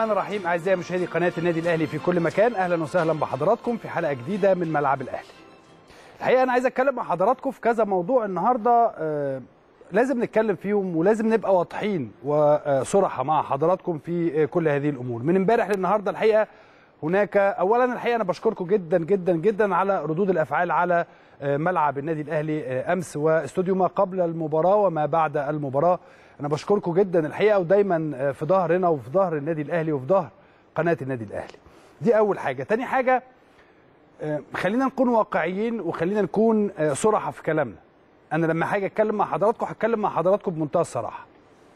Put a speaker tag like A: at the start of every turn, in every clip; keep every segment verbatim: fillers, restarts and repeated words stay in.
A: الرحمن الرحيم. اعزائي مشاهدي قناه النادي الاهلي في كل مكان، اهلا وسهلا بحضراتكم في حلقه جديده من ملعب الاهلي. الحقيقه انا عايز اتكلم مع حضراتكم في كذا موضوع النهارده، آه لازم نتكلم فيهم ولازم نبقى واضحين وصراحه مع حضراتكم في كل هذه الامور. من امبارح للنهارده الحقيقه هناك اولا الحقيقه انا بشكركم جدا جدا جدا على ردود الافعال على ملعب النادي الاهلي امس واستوديو ما قبل المباراه وما بعد المباراه. انا بشكركم جدا الحقيقه، ودايما في ظهرنا وفي ظهر النادي الاهلي وفي ظهر قناه النادي الاهلي. دي اول حاجه. تاني حاجه، خلينا نكون واقعيين وخلينا نكون صراحه في كلامنا. انا لما هاجي اتكلم مع حضراتكم هتكلم مع حضراتكم بمنتهى الصراحه.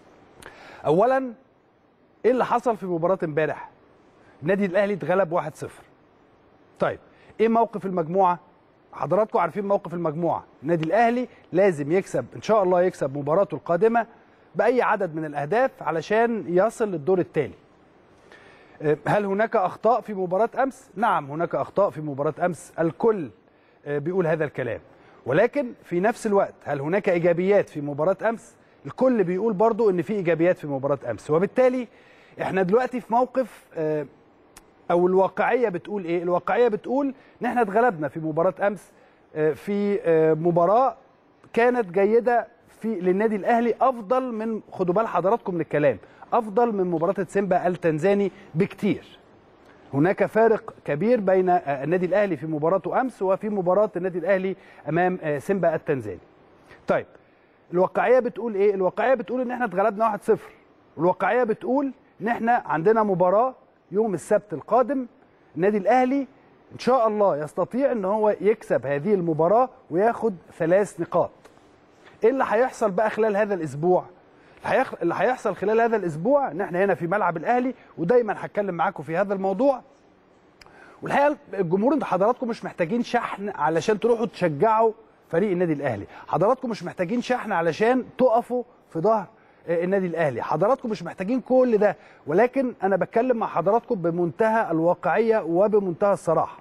A: اولا، ايه اللي حصل في مباراه امبارح؟ النادي الاهلي اتغلب واحد صفر. طيب ايه موقف المجموعه؟ حضراتكم عارفين موقف المجموعه، النادي الاهلي لازم يكسب ان شاء الله، يكسب مباراته القادمه باي عدد من الاهداف علشان يصل للدور التالي. هل هناك اخطاء في مباراه امس؟ نعم هناك اخطاء في مباراه امس، الكل بيقول هذا الكلام، ولكن في نفس الوقت هل هناك ايجابيات في مباراه امس؟ الكل بيقول برضو ان في ايجابيات في مباراه امس. وبالتالي احنا دلوقتي في موقف، او الواقعيه بتقول ايه؟ الواقعيه بتقول ان احنا اتغلبنا في مباراه امس، في مباراه كانت جيده في للنادي الاهلي، افضل من، خدوا بال حضراتكم من الكلام، افضل من مباراه سيمبا التنزاني بكتير. هناك فارق كبير بين النادي الاهلي في مباراته امس وفي مباراه النادي الاهلي امام سيمبا التنزاني. طيب الواقعيه بتقول ايه؟ الواقعيه بتقول ان احنا اتغلبنا واحد صفر، والواقعيه بتقول ان احنا عندنا مباراه يوم السبت القادم. النادي الاهلي ان شاء الله يستطيع ان هو يكسب هذه المباراه وياخد ثلاث نقاط. ايه اللي هيحصل بقى خلال هذا الاسبوع؟ اللي هيحصل خلال هذا الاسبوع ان احنا هنا في ملعب الاهلي، ودايما هتكلم معاكم في هذا الموضوع. والحقيقه الجمهور انتوا حضراتكم مش محتاجين شحن علشان تروحوا تشجعوا فريق النادي الاهلي، حضراتكم مش محتاجين شحن علشان تقفوا في ظهر النادي الاهلي، حضراتكم مش محتاجين كل ده، ولكن انا بتكلم مع حضراتكم بمنتهى الواقعيه وبمنتهى الصراحه.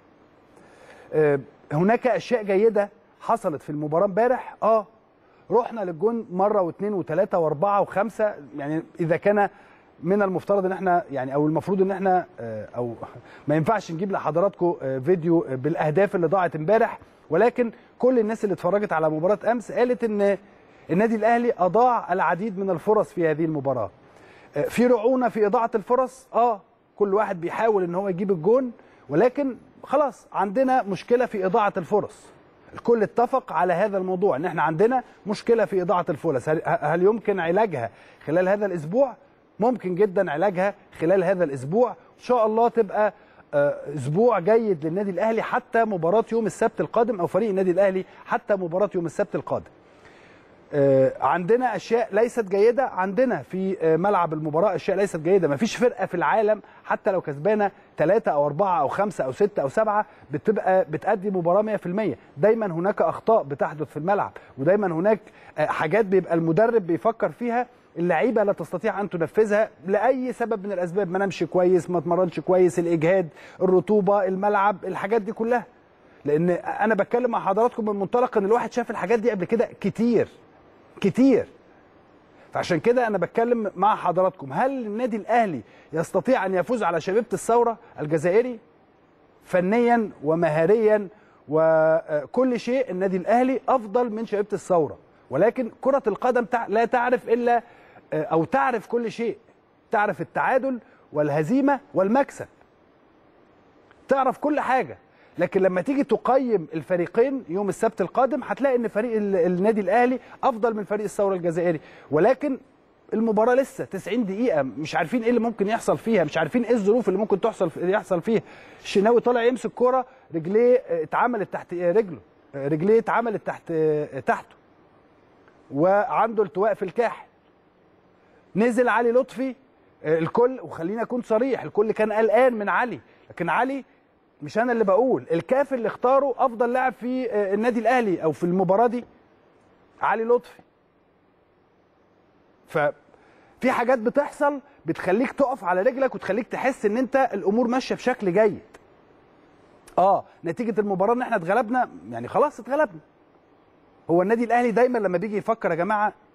A: هناك اشياء جيده حصلت في المباراه امبارح. اه رحنا للجون مره واثنين وثلاثه واربعه وخمسه، يعني اذا كان من المفترض ان احنا يعني او المفروض ان احنا او ما ينفعش نجيب لحضراتكم فيديو بالاهداف اللي ضاعت امبارح، ولكن كل الناس اللي اتفرجت على مباراه امس قالت ان النادي الاهلي اضاع العديد من الفرص في هذه المباراه. في رعونه في اضاعه الفرص، اه كل واحد بيحاول ان هو يجيب الجون، ولكن خلاص عندنا مشكله في اضاعه الفرص. الكل اتفق على هذا الموضوع، ان احنا عندنا مشكله في اضاعه الفرص. هل يمكن علاجها خلال هذا الاسبوع؟ ممكن جدا علاجها خلال هذا الاسبوع، ان شاء الله تبقى اسبوع جيد للنادي الاهلي حتى مباراه يوم السبت القادم، او فريق النادي الاهلي حتى مباراه يوم السبت القادم. عندنا اشياء ليست جيده، عندنا في ملعب المباراه اشياء ليست جيده. مفيش فرقه في العالم حتى لو كسبانه ثلاثة او أربعة او خمسة او ستة او سبعة بتبقى بتأدي مباراه مية في المية. دايما هناك اخطاء بتحدث في الملعب، ودايما هناك حاجات بيبقى المدرب بيفكر فيها اللعيبه لا تستطيع ان تنفذها لاي سبب من الاسباب، ما نمشي كويس، ما اتمرنش كويس، الاجهاد، الرطوبه، الملعب، الحاجات دي كلها. لان انا بتكلم مع حضراتكم من منطلق ان الواحد شاف الحاجات دي قبل كده كتير كتير. فعشان كده انا بتكلم مع حضراتكم، هل النادي الاهلي يستطيع ان يفوز على شبيبه الثوره الجزائري؟ فنيا ومهاريا وكل شيء النادي الاهلي افضل من شبيبه الثوره، ولكن كره القدم لا تعرف الا او تعرف كل شيء، تعرف التعادل والهزيمه والمكسب، تعرف كل حاجه. لكن لما تيجي تقيم الفريقين يوم السبت القادم هتلاقي ان فريق النادي الاهلي افضل من فريق الثوره الجزائري، ولكن المباراه لسه تسعين دقيقه، مش عارفين ايه اللي ممكن يحصل فيها، مش عارفين ايه الظروف اللي ممكن تحصل يحصل فيها. الشناوي طالع يمسك كوره، رجليه اتعملت تحت رجله، رجليه اتعملت تحت تحته، وعنده التواء في الكاحل. نزل علي لطفي، الكل، وخلينا اكون صريح، الكل كان قلقان من علي، لكن علي مش انا اللي بقول، الكاف اللي اختاره افضل لاعب في النادي الاهلي او في المباراه دي علي لطفي. ففي حاجات بتحصل بتخليك تقف على رجلك وتخليك تحس ان انت الامور ماشيه بشكل جيد. اه نتيجه المباراه ان احنا اتغلبنا، يعني خلاص اتغلبنا. هو النادي الاهلي دايما لما بيجي يفكر يا جماعه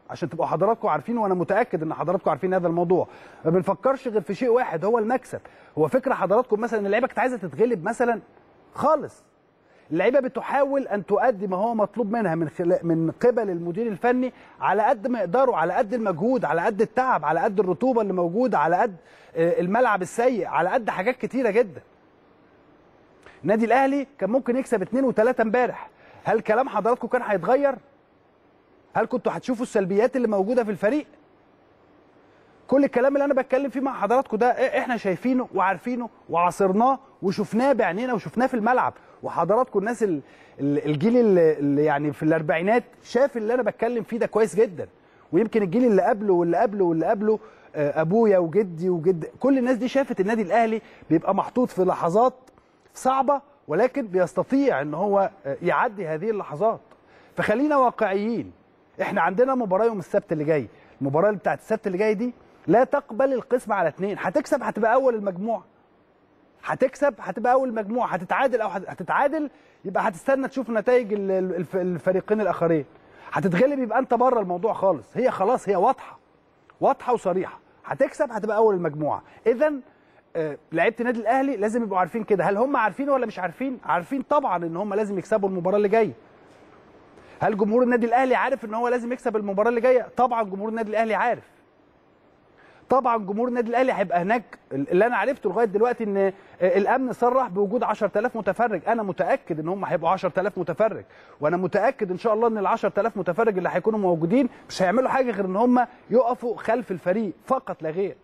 A: عشان تبقوا حضراتكم عارفين، وانا متاكد ان حضراتكم عارفين هذا الموضوع. ما بنفكرش غير في شيء واحد، هو المكسب. هو فكره حضراتكم مثلا ان اللعيبه كانت عايزه تتغلب مثلا خالص. اللعيبه بتحاول ان تؤدي ما هو مطلوب منها من خلال من قبل المدير الفني على قد ما يقدروا، على قد المجهود، على قد التعب، على قد الرطوبه اللي موجوده، على قد الملعب السيء، على قد حاجات كتيره جدا. النادي الاهلي كان ممكن يكسب اتنين وتلاته امبارح. هل كلام حضراتكم كان هيتغير؟ هل كنتوا هتشوفوا السلبيات اللي موجوده في الفريق؟ كل الكلام اللي انا بتكلم فيه مع حضراتكم ده احنا شايفينه وعارفينه وعاصرناه وشفناه بعينينا وشفناه في الملعب. وحضراتكم الناس الجيل اللي يعني في الاربعينات شاف اللي انا بتكلم فيه ده كويس جدا، ويمكن الجيل اللي قبله واللي قبله واللي قبله ابويا وجدي وجد كل الناس دي شافت النادي الاهلي بيبقى محطوط في لحظات صعبه، ولكن بيستطيع ان هو يعدي هذه اللحظات. فخلينا واقعيين، احنا عندنا مباراه يوم السبت اللي جاي، المباراه بتاعت السبت اللي جاي دي لا تقبل القسم على اثنين. هتكسب هتبقى اول المجموعه، هتكسب هتبقى اول المجموعه، هتتعادل او هتتعادل يبقى هتستنى تشوف نتائج الفريقين الاخرين، هتتغلب يبقى انت بره الموضوع خالص. هي خلاص هي واضحه واضحه وصريحه، هتكسب هتبقى اول المجموعه. اذا آه لعيبه النادي الاهلي لازم يبقوا عارفين كده. هل هم عارفين ولا مش عارفين؟ عارفين طبعا ان هم لازم يكسبوا المباراه اللي جايه. هل جمهور النادي الاهلي عارف ان هو لازم يكسب المباراه اللي جايه؟ طبعا جمهور النادي الاهلي عارف. طبعا جمهور النادي الاهلي هيبقى هناك. اللي انا عرفته لغايه دلوقتي ان الامن صرح بوجود عشرة آلاف متفرج. انا متاكد ان هم هيبقوا عشرة آلاف متفرج، وانا متاكد ان شاء الله ان ال عشرة آلاف متفرج اللي هيكونوا موجودين مش هيعملوا حاجه غير ان هم يقفوا خلف الفريق فقط لا غير.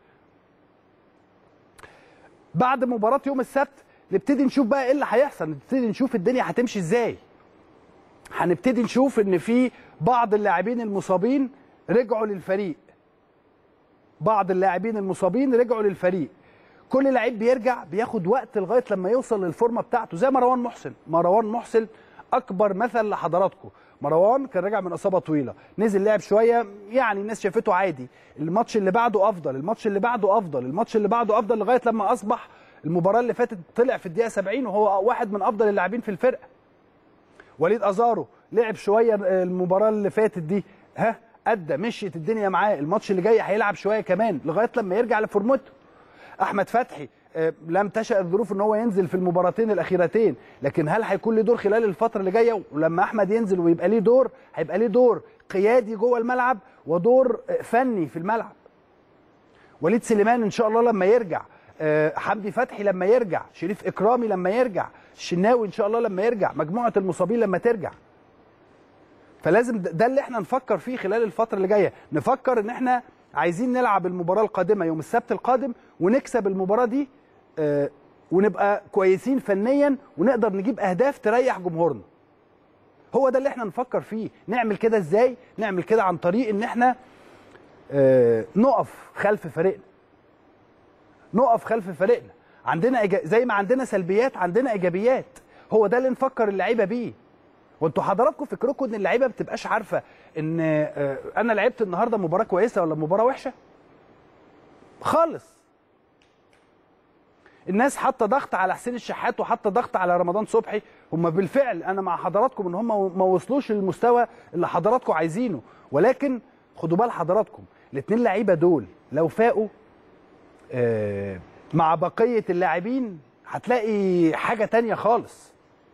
A: بعد مباراه يوم السبت نبتدي نشوف بقى ايه اللي هيحصل، نبتدي نشوف الدنيا هتمشي ازاي. هنبتدي نشوف ان في بعض اللاعبين المصابين رجعوا للفريق. بعض اللاعبين المصابين رجعوا للفريق. كل لعيب بيرجع بياخد وقت لغايه لما يوصل للفورمه بتاعته، زي مروان محسن. مروان محسن اكبر مثل لحضراتكم. مروان كان راجع من اصابه طويله، نزل لعب شويه، يعني الناس شافته عادي. الماتش اللي بعده افضل، الماتش اللي بعده افضل، الماتش اللي بعده افضل، لغايه لما اصبح المباراه اللي فاتت طلع في الدقيقه سبعين وهو واحد من افضل اللاعبين في الفرقه. وليد ازارو لعب شويه المباراه اللي فاتت دي، ها ادى، مشيت الدنيا معاه. الماتش اللي جاي هيلعب شويه كمان لغايه لما يرجع لفورمته. احمد فتحي لم تشأ الظروف ان هو ينزل في المباراتين الاخيرتين، لكن هل هيكون له دور خلال الفتره اللي جايه؟ ولما احمد ينزل ويبقى ليه دور، هيبقى ليه دور قيادي جوه الملعب ودور فني في الملعب. وليد سليمان ان شاء الله لما يرجع، حمدي فتحي لما يرجع، شريف اكرامي لما يرجع، الشناوي ان شاء الله لما يرجع، مجموعه المصابين لما ترجع. فلازم ده اللي احنا نفكر فيه خلال الفتره اللي جايه. نفكر ان احنا عايزين نلعب المباراه القادمه يوم السبت القادم ونكسب المباراه دي، اه ونبقى كويسين فنيا ونقدر نجيب اهداف تريح جمهورنا. هو ده اللي احنا نفكر فيه. نعمل كده ازاي؟ نعمل كده عن طريق ان احنا اه نقف خلف فريقنا. نقف خلف فريقنا. عندنا إيجا... زي ما عندنا سلبيات عندنا ايجابيات. هو ده اللي نفكر اللعيبه بيه. وانتوا حضراتكم فكركم ان اللعيبه ما بتبقاش عارفه ان انا لعبت النهارده مباراه كويسه ولا مباراه وحشه؟ خالص. الناس حاطه ضغط على حسين الشحات وحاطه ضغط على رمضان صبحي. هم بالفعل انا مع حضراتكم ان هم ما وصلوش للمستوى اللي حضراتكم عايزينه، ولكن خدوا بال حضراتكم الاثنين لعيبه دول لو فاقوا مع بقيه اللاعبين هتلاقي حاجه تانية خالص.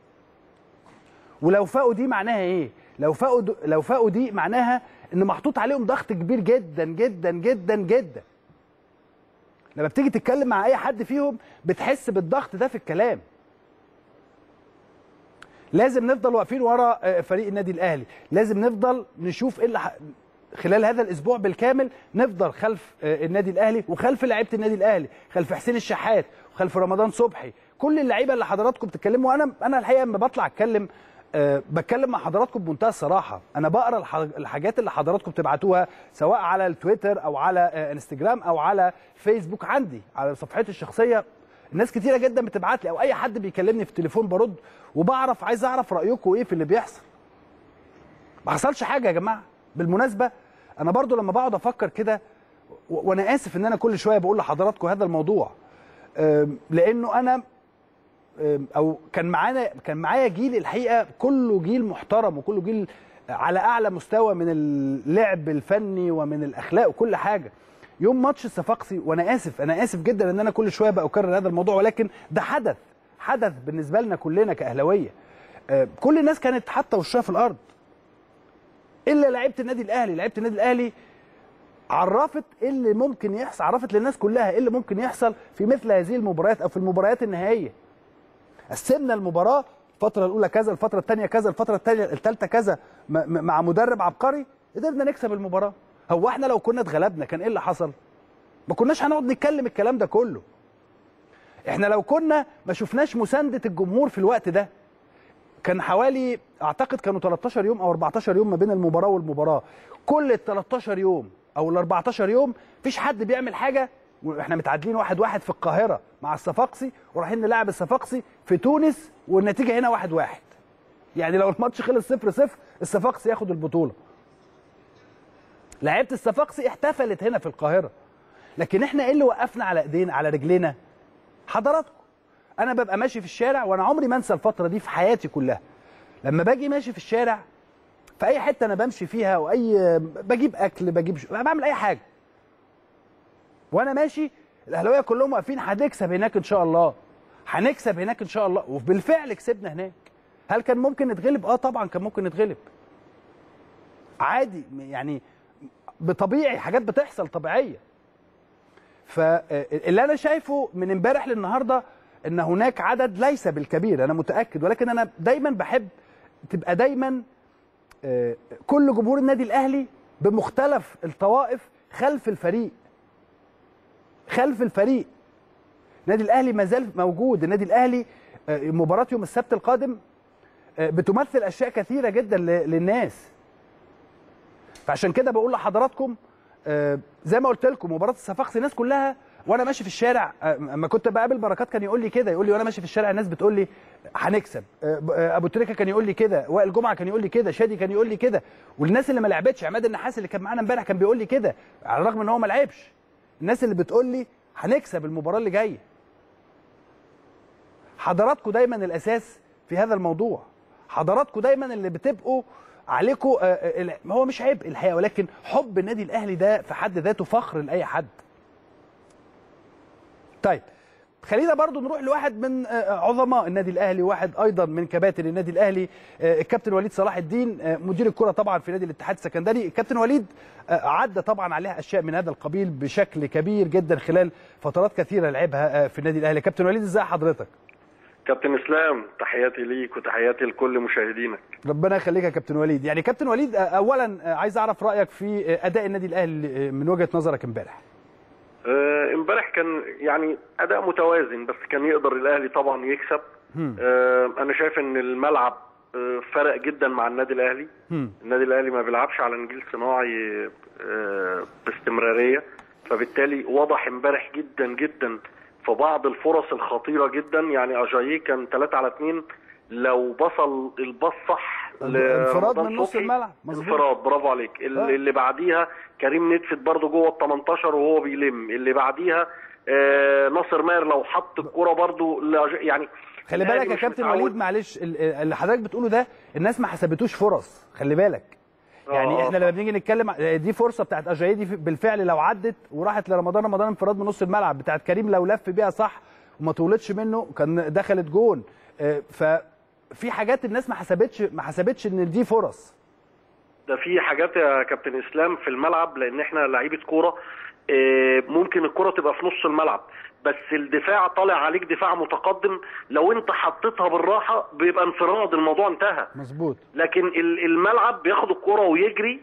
A: ولو فاقوا دي معناها ايه؟ لو فاقوا لو فاقوا دي معناها ان محطوط عليهم ضغط كبير جدا جدا جدا جدا. لما بتيجي تتكلم مع اي حد فيهم بتحس بالضغط ده في الكلام. لازم نفضل واقفين ورا فريق النادي الاهلي، لازم نفضل نشوف ايه اللي ح... خلال هذا الاسبوع بالكامل نفضل خلف النادي الاهلي وخلف لعيبه النادي الاهلي، خلف حسين الشحات وخلف رمضان صبحي، كل اللعيبه اللي حضراتكم بتتكلموا. انا انا الحقيقه لما بطلع اتكلم أه بتكلم مع حضراتكم بمنتهى الصراحه. انا بقرا الحاجات اللي حضراتكم بتبعتوها سواء على التويتر او على انستجرام او على فيسبوك، عندي على صفحتي الشخصيه الناس كتيره جدا بتبعت لي، او اي حد بيكلمني في التليفون برد وبعرف، عايز اعرف رايكم ايه في اللي بيحصل. ما حصلش حاجه يا جماعه. بالمناسبه انا برضو لما بقعد افكر كده، وانا اسف ان انا كل شويه بقول لحضراتكم هذا الموضوع، لانه انا او كان معانا كان معايا جيل الحقيقه كله جيل محترم وكله جيل على اعلى مستوى من اللعب الفني ومن الاخلاق وكل حاجه. يوم ماتش الصفاقسي، وانا اسف انا اسف جدا ان انا كل شويه بكرر هذا الموضوع، ولكن ده حدث حدث بالنسبه لنا كلنا كاهلاويه. كل الناس كانت حاطه وشها في الارض الا لعيبه النادي الاهلي. لعيبه النادي الاهلي عرفت ايه اللي ممكن يحصل، عرفت للناس كلها ايه اللي ممكن يحصل في مثل هذه المباريات او في المباريات النهائيه. قسمنا المباراه، الفتره الاولى كذا، الفتره الثانيه كذا، الفتره الثانيه الثالثه كذا، مع مدرب عبقري قدرنا نكسب المباراه. هو احنا لو كنا اتغلبنا كان ايه اللي حصل؟ ما كناش هنقعد نتكلم الكلام ده كله. احنا لو كنا ما شفناش مسانده الجمهور في الوقت ده، كان حوالي اعتقد كانوا تلتاشر يوم او اربعتاشر يوم ما بين المباراه والمباراه، كل ال تلتاشر يوم او ال اربعتاشر يوم مفيش حد بيعمل حاجه، واحنا متعادلين واحد واحد في القاهره مع الصفاقسي، ورايحين نلعب الصفاقسي في تونس والنتيجه هنا واحد واحد. يعني لو الماتش خلص صفر صفر الصفاقسي ياخد البطوله. لعيبه الصفاقسي احتفلت هنا في القاهره. لكن احنا ايه اللي وقفنا على ايدينا على رجلينا؟ حضراتكم. انا ببقى ماشي في الشارع، وانا عمري ما انسى الفتره دي في حياتي كلها. لما باجي ماشي في الشارع في اي حته انا بمشي فيها، واي بجيب اكل، بجيب ش... بعمل اي حاجه، وانا ماشي الاهلاويه كلهم واقفين هنكسب هناك ان شاء الله، هنكسب هناك ان شاء الله. وبالفعل كسبنا هناك. هل كان ممكن نتغلب؟ اه طبعا كان ممكن نتغلب عادي، يعني بطبيعي، حاجات بتحصل طبيعيه. فاللي انا شايفه من امبارح للنهارده ان هناك عدد ليس بالكبير، انا متاكد، ولكن انا دايما بحب تبقى دايما كل جمهور النادي الاهلي بمختلف الطوائف خلف الفريق، خلف الفريق. النادي الاهلي ما زال موجود. النادي الاهلي مباراه يوم السبت القادم بتمثل اشياء كثيره جدا للناس. فعشان كده بقول لحضراتكم زي ما قلت لكم، مباراه الصفاقسي الناس كلها، وانا ماشي في الشارع اما كنت بقابل بركات كان يقول لي كده، يقول لي وانا ماشي في الشارع الناس بتقول لي هنكسب. ابو تريكه كان يقول لي كده، وائل جمعه كان يقول لي كده، شادي كان يقول لي كده، والناس اللي ما لعبتش، عماد النحاس اللي كان معانا امبارح كان بيقول لي كده على الرغم ان هو ما لعبش. الناس اللي بتقول لي هنكسب المباراه اللي جايه. حضراتكم دايما الاساس في هذا الموضوع. حضراتكم دايما اللي بتبقوا عليكم، هو مش عيب الحقيقه، ولكن حب النادي الاهلي ده في حد ذاته فخر لاي حد. طيب خلينا برضو نروح لواحد من عظماء النادي الاهلي، واحد ايضا من كباتن النادي الاهلي، الكابتن وليد صلاح الدين، مدير الكره طبعا في نادي الاتحاد السكندري. الكابتن وليد عدى طبعا عليها اشياء من هذا القبيل بشكل كبير جدا خلال فترات كثيره لعبها في النادي الاهلي. كابتن وليد ازاي حضرتك؟
B: كابتن اسلام، تحياتي ليك وتحياتي لكل مشاهدينك.
A: ربنا يخليك يا كابتن وليد. يعني كابتن وليد، اولا عايز اعرف رايك في اداء النادي الاهلي من وجهه نظرك امبارح.
B: امبارح كان يعني اداء متوازن، بس كان يقدر الاهلي طبعا يكسب. أه انا شايف ان الملعب أه فرق جدا مع النادي الاهلي. هم. النادي الاهلي ما بيلعبش على نجيل صناعي أه باستمراريه، فبالتالي واضح امبارح جدا جدا في بعض الفرص الخطيره جدا. يعني اجاييه كان ثلاثة على اثنين، لو بصل الباص صح
A: انفراد من نص الملعب،
B: انفراد، برافو عليك. اللي, آه. اللي بعديها كريم ندفت برضه جوه ال تمنتاشر وهو بيلم. اللي بعديها آه ناصر ماهر لو حط الكوره برضه، يعني
A: خلي بالك يا كابتن وليد، معلش اللي حضرتك بتقوله ده الناس ما حسبتوش فرص، خلي بالك. يعني آه. احنا لما بنيجي نتكلم دي فرصه بتاعت اجاييه دي بالفعل لو عدت وراحت لرمضان، رمضان انفراد من نص الملعب، بتاعت كريم لو لف بيها صح وما طولتش منه كان دخلت جون. آه ف في حاجات الناس ما حسبتش ما حسبتش ان دي فرص.
B: ده في حاجات يا كابتن اسلام في الملعب، لان احنا لعيبه كوره، ممكن الكوره تبقى في نص الملعب بس الدفاع طالع عليك دفاع متقدم، لو انت حطيتها بالراحه بيبقى انفراد، الموضوع انتهى.
A: مظبوط.
B: لكن الملعب بياخد الكوره ويجري.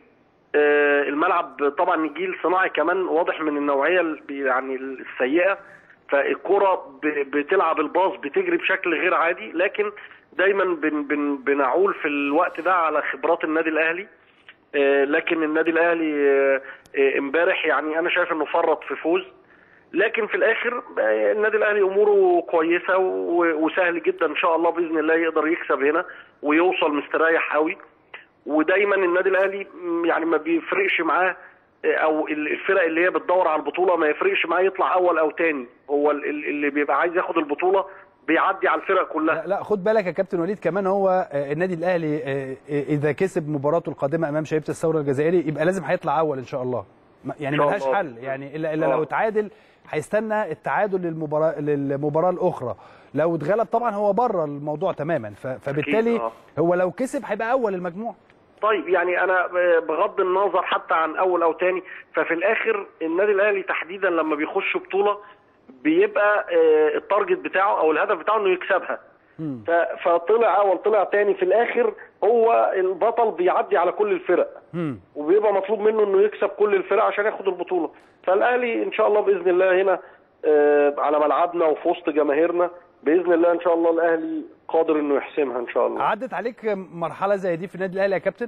B: الملعب طبعا نجيل صناعي كمان واضح من النوعيه يعني السيئه، فالكوره بتلعب الباص بتجري بشكل غير عادي. لكن دايما بن بن بنعول في الوقت ده على خبرات النادي الاهلي. آه لكن النادي الاهلي امبارح آه يعني انا شايف انه فرط في فوز، لكن في الاخر آه النادي الاهلي اموره كويسه وسهل جدا ان شاء الله باذن الله يقدر يكسب هنا ويوصل مستريح قوي. ودايما النادي الاهلي يعني ما بيفرقش معاه، او الفرق اللي هي بتدور على البطوله ما يفرقش معاه يطلع اول او تاني، هو اللي بيبقى عايز ياخد البطوله بيعدي على الفرق كلها.
A: لا, لا خد بالك يا كابتن وليد كمان، هو النادي الاهلي اذا كسب مباراته القادمه امام شبيبه الثوره الجزائري يبقى لازم هيطلع اول ان شاء الله، يعني ملهاش حل يعني الا, إلا لو تعادل هيستنى التعادل للمباراه للمباراه الاخرى، لو اتغلب طبعا هو بره الموضوع تماما، فبالتالي هو لو كسب هيبقى اول المجموعه.
B: طيب يعني انا بغض النظر حتى عن اول او تاني، ففي الاخر النادي الاهلي تحديدا لما بيخش بطوله بيبقى التارجت بتاعه او الهدف بتاعه انه يكسبها، فطلع اول طلع تاني، في الاخر هو البطل بيعدي على كل الفرق وبيبقى مطلوب منه انه يكسب كل الفرق عشان ياخد البطوله. فالاهلي ان شاء الله باذن الله هنا على ملعبنا وفي وسط جماهيرنا باذن الله ان شاء الله الاهلي قادر انه يحسمها ان شاء الله.
A: عدت عليك مرحله زي دي في النادي الاهلي يا كابتن؟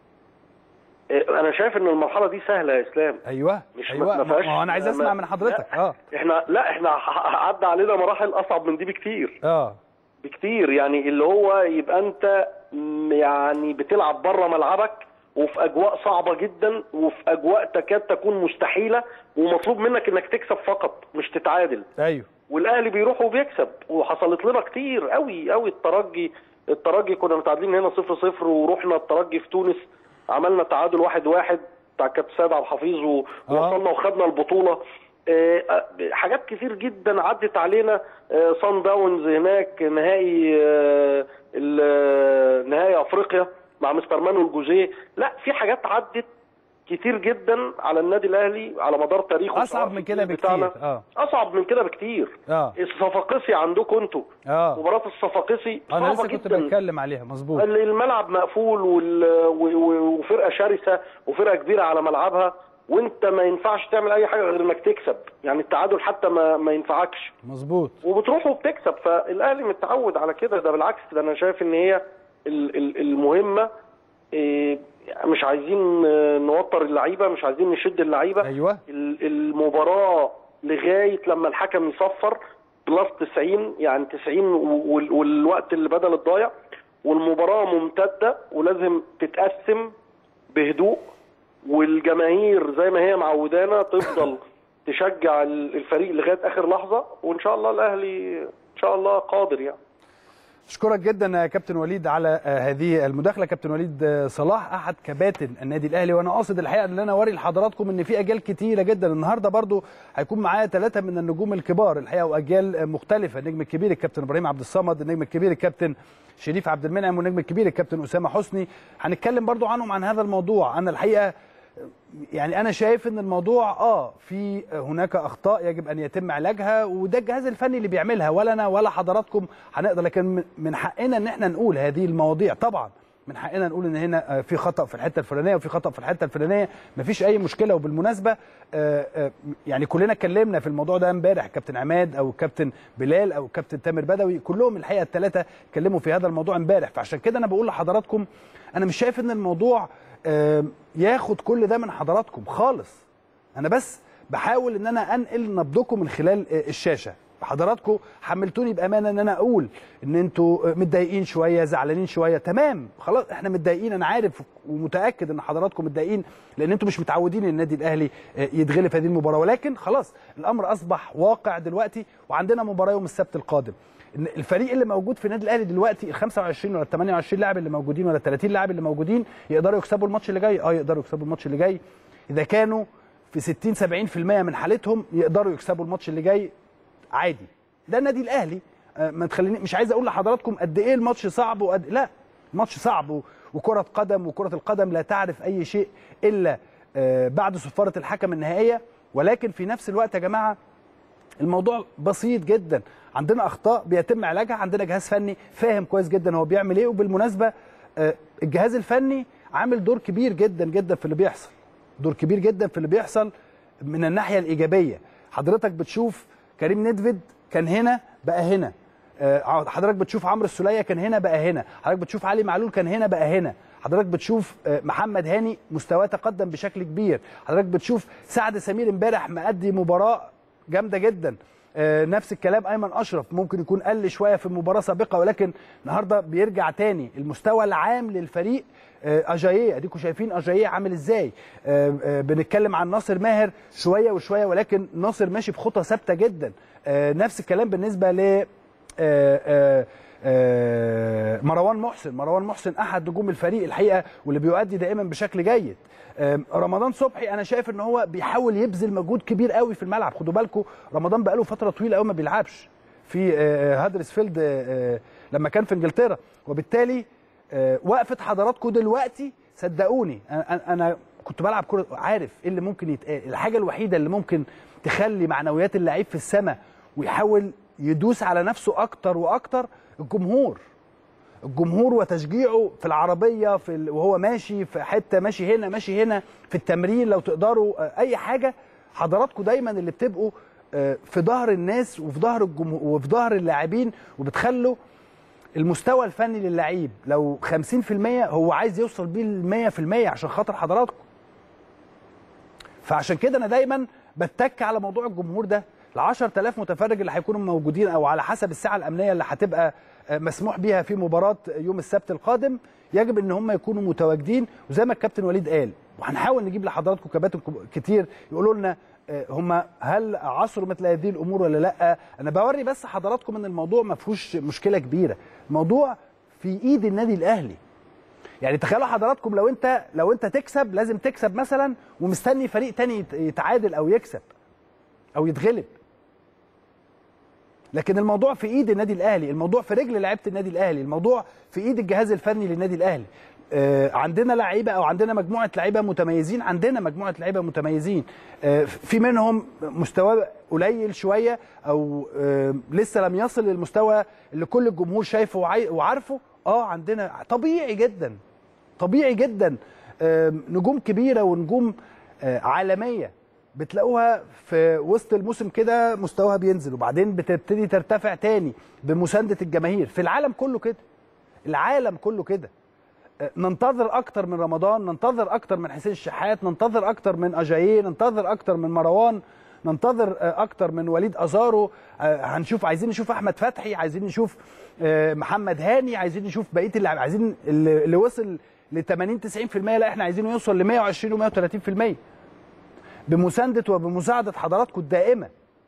B: انا شايف ان المرحله دي سهله يا اسلام.
A: ايوه
B: مش
A: ايوه ما هو انا عايز اسمع من حضرتك. اه
B: احنا لا احنا عدى علينا مراحل اصعب من دي بكتير.
A: اه
B: بكتير، يعني اللي هو يبقى انت يعني بتلعب بره ملعبك وفي اجواء صعبه جدا وفي اجواء تكاد تكون مستحيله ومطلوب منك انك تكسب فقط مش تتعادل.
A: ايوه
B: والاهلي بيروح وبيكسب، وحصلت لنا كتير قوي قوي. الترجي الترجي كنا متعادلين هنا صفر صفر ورحنا الترجي في تونس عملنا تعادل واحد واحد بتاع كابتن سيد عبد الحفيظ ووصلنا آه. وخدنا البطوله. آه حاجات كتير جدا عدت علينا. آه صن داونز هناك نهائي آه نهائي افريقيا مع مستر مانويل جوزيه. لا في حاجات عدت كتير جدا على النادي الاهلي على مدار تاريخه.
A: اصعب من كده بكتير. اه
B: اصعب من كده بكتير.
A: اه
B: الصفاقسي عندكم انتوا.
A: اه
B: مباراه الصفاقسي
A: انا لسه كنت بتكلم عليها. مظبوط.
B: الملعب مقفول وال... وفرقه شرسه وفرقه كبيره على ملعبها، وانت ما ينفعش تعمل اي حاجه غير انك تكسب، يعني التعادل حتى ما ما ينفعكش.
A: مظبوط.
B: وبتروح وبتكسب، فالاهلي متعود على كده. ده بالعكس، ده انا شايف ان هي المهمه إيه، مش عايزين نوتر اللعيبه، مش عايزين نشد اللعيبه.
A: ايوه.
B: المباراه لغايه لما الحكم يصفر بلس تسعين، يعني تسعين والوقت اللي بدل الضايع، والمباراه ممتده ولازم تتقسم بهدوء، والجماهير زي ما هي معودانا تفضل تشجع الفريق لغايه اخر لحظه، وان شاء الله الاهلي ان شاء الله قادر. يعني
A: اشكرك جدا يا كابتن وليد على هذه المداخله. كابتن وليد صلاح احد كباتن النادي الاهلي، وانا قاصد الحقيقه ان انا اوري لحضراتكم ان في اجيال كتيره جدا. النهارده برضو هيكون معايا ثلاثه من النجوم الكبار الحقيقه واجيال مختلفه. النجم الكبير الكابتن ابراهيم عبد الصمد، النجم الكبير الكابتن شريف عبد المنعم، والنجم الكبير الكابتن اسامه حسني. هنتكلم برضو عنهم عن هذا الموضوع. انا الحقيقه يعني انا شايف ان الموضوع اه في هناك اخطاء يجب ان يتم علاجها، وده الجهاز الفني اللي بيعملها، ولا انا ولا حضراتكم هنقدر. لكن من حقنا ان احنا نقول هذه المواضيع. طبعا من حقنا نقول ان هنا في خطا في الحته الفلانيه وفي خطا في الحته الفلانيه، مفيش اي مشكله. وبالمناسبه يعني كلنا اتكلمنا في الموضوع ده امبارح، كابتن عماد او كابتن بلال او كابتن تامر بدوي، كلهم الحقيقه الثلاثه اتكلموا في هذا الموضوع امبارح. فعشان كده انا بقول لحضراتكم انا مش شايف ان الموضوع ياخد كل ده من حضراتكم خالص. انا بس بحاول ان انا انقل نبضكم من خلال الشاشه. حضراتكم حملتوني بامانه ان انا اقول ان انتوا متضايقين شويه، زعلانين شويه. تمام خلاص، احنا متضايقين، انا عارف ومتاكد ان حضراتكم متضايقين لان انتوا مش متعودين ان النادي الاهلي يتغلب في هذه المباراه. ولكن خلاص الامر اصبح واقع دلوقتي، وعندنا مباراه يوم السبت القادم. الفريق اللي موجود في النادي الاهلي دلوقتي ال خمسة وعشرين ولا ال ثمانية وعشرين لاعب اللي موجودين ولا ال ثلاثين لاعب اللي موجودين يقدروا يكسبوا الماتش اللي جاي. اه يقدروا يكسبوا الماتش اللي جاي اذا كانوا في ستين سبعين في المية من حالتهم، يقدروا يكسبوا الماتش اللي جاي عادي. ده النادي الاهلي. آه ما تخليني مش عايز اقول لحضراتكم قد ايه الماتش صعب وقد لا، الماتش صعب، وكرة قدم، وكرة القدم لا تعرف اي شيء الا آه بعد صفارة الحكم النهائية. ولكن في نفس الوقت يا جماعة الموضوع بسيط جدا. عندنا اخطاء بيتم علاجها، عندنا جهاز فني فاهم كويس جدا هو بيعمل ايه. وبالمناسبه الجهاز الفني عامل دور كبير جدا جدا في اللي بيحصل، دور كبير جدا في اللي بيحصل من الناحيه الايجابيه. حضرتك بتشوف كريم ندفد كان هنا بقى هنا، حضرتك بتشوف عمرو السوليه كان هنا بقى هنا، حضرتك بتشوف علي معلول كان هنا بقى هنا، حضرتك بتشوف محمد هاني مستواه تقدم بشكل كبير، حضرتك بتشوف سعد سمير امبارح مأدي مباراه جامده جدا. آه نفس الكلام ايمن اشرف، ممكن يكون قل شويه في المباراه السابقه ولكن النهارده بيرجع تاني. المستوى العام للفريق آه اجاييه، اديكم شايفين اجاييه عامل ازاي. آه آه بنتكلم عن ناصر ماهر شويه وشويه، ولكن ناصر ماشي بخطى ثابته جدا. آه نفس الكلام بالنسبه ل آآ آآ آآ مروان محسن مروان محسن احد نجوم الفريق الحقيقه واللي بيؤدي دائما بشكل جيد. رمضان صبحي انا شايف ان هو بيحاول يبذل مجهود كبير قوي في الملعب. خدوا بالكم رمضان بقاله فتره طويله قوي ما بيلعبش في هادرسفيلد لما كان في انجلترا، وبالتالي وقفه حضراتكم دلوقتي صدقوني انا كنت بلعب كوره عارف ايه اللي ممكن يتقال. الحاجه الوحيده اللي ممكن تخلي معنويات اللعيب في السماء ويحاول يدوس على نفسه اكتر واكتر الجمهور. الجمهور وتشجيعه في العربيه في ال... وهو ماشي في حته، ماشي هنا ماشي هنا في التمرين، لو تقدروا اي حاجه. حضراتكم دايما اللي بتبقوا في ظهر الناس وفي ظهر الجمهور وفي ظهر اللاعبين، وبتخلوا المستوى الفني للعيب لو خمسين في المية هو عايز يوصل بيه ل مية في المية عشان خاطر حضراتكم. فعشان كده انا دايما بتك على موضوع الجمهور ده. ال عشرة آلاف متفرج اللي هيكونوا موجودين او على حسب الساعه الامنيه اللي هتبقى مسموح بيها في مباراه يوم السبت القادم، يجب ان هم يكونوا متواجدين. وزي ما الكابتن وليد قال، وهنحاول نجيب لحضراتكم كباتن كتير يقولوا لنا هم هل عصروا مثل هذه الامور ولا لا. انا بوري بس حضراتكم ان الموضوع ما فيهوش مشكله كبيره، الموضوع في ايد النادي الاهلي. يعني تخيلوا حضراتكم لو انت لو انت تكسب، لازم تكسب مثلا ومستني فريق تاني يتعادل او يكسب او يتغلب. لكن الموضوع في ايد النادي الاهلي، الموضوع في رجل لعيبه النادي الاهلي، الموضوع في ايد الجهاز الفني للنادي الاهلي. آه عندنا لعيبه او عندنا مجموعه لعيبه متميزين، عندنا مجموعه لعيبه متميزين. آه في منهم مستوى قليل شويه او آه لسه لم يصل للمستوى اللي كل الجمهور شايفه وعارفه. اه عندنا طبيعي جدا طبيعي جدا آه نجوم كبيره ونجوم آه عالميه بتلاقوها في وسط الموسم كده مستواها بينزل وبعدين بتبتدي ترتفع تاني بمسانده الجماهير. في العالم كله كده، العالم كله كده. ننتظر اكتر من رمضان، ننتظر اكتر من حسين الشحات، ننتظر اكتر من اجاييه، ننتظر اكتر من مروان، ننتظر اكتر من وليد ازارو. هنشوف، عايزين نشوف احمد فتحي، عايزين نشوف محمد هاني، عايزين نشوف بقيه اللاعبين، عايزين اللي وصل ل ثمانين تسعين في المية، لا احنا عايزينه يوصل ل مية وعشرين و مية وثلاثين في المية بمسانده وبمساعده حضراتكم الدائمه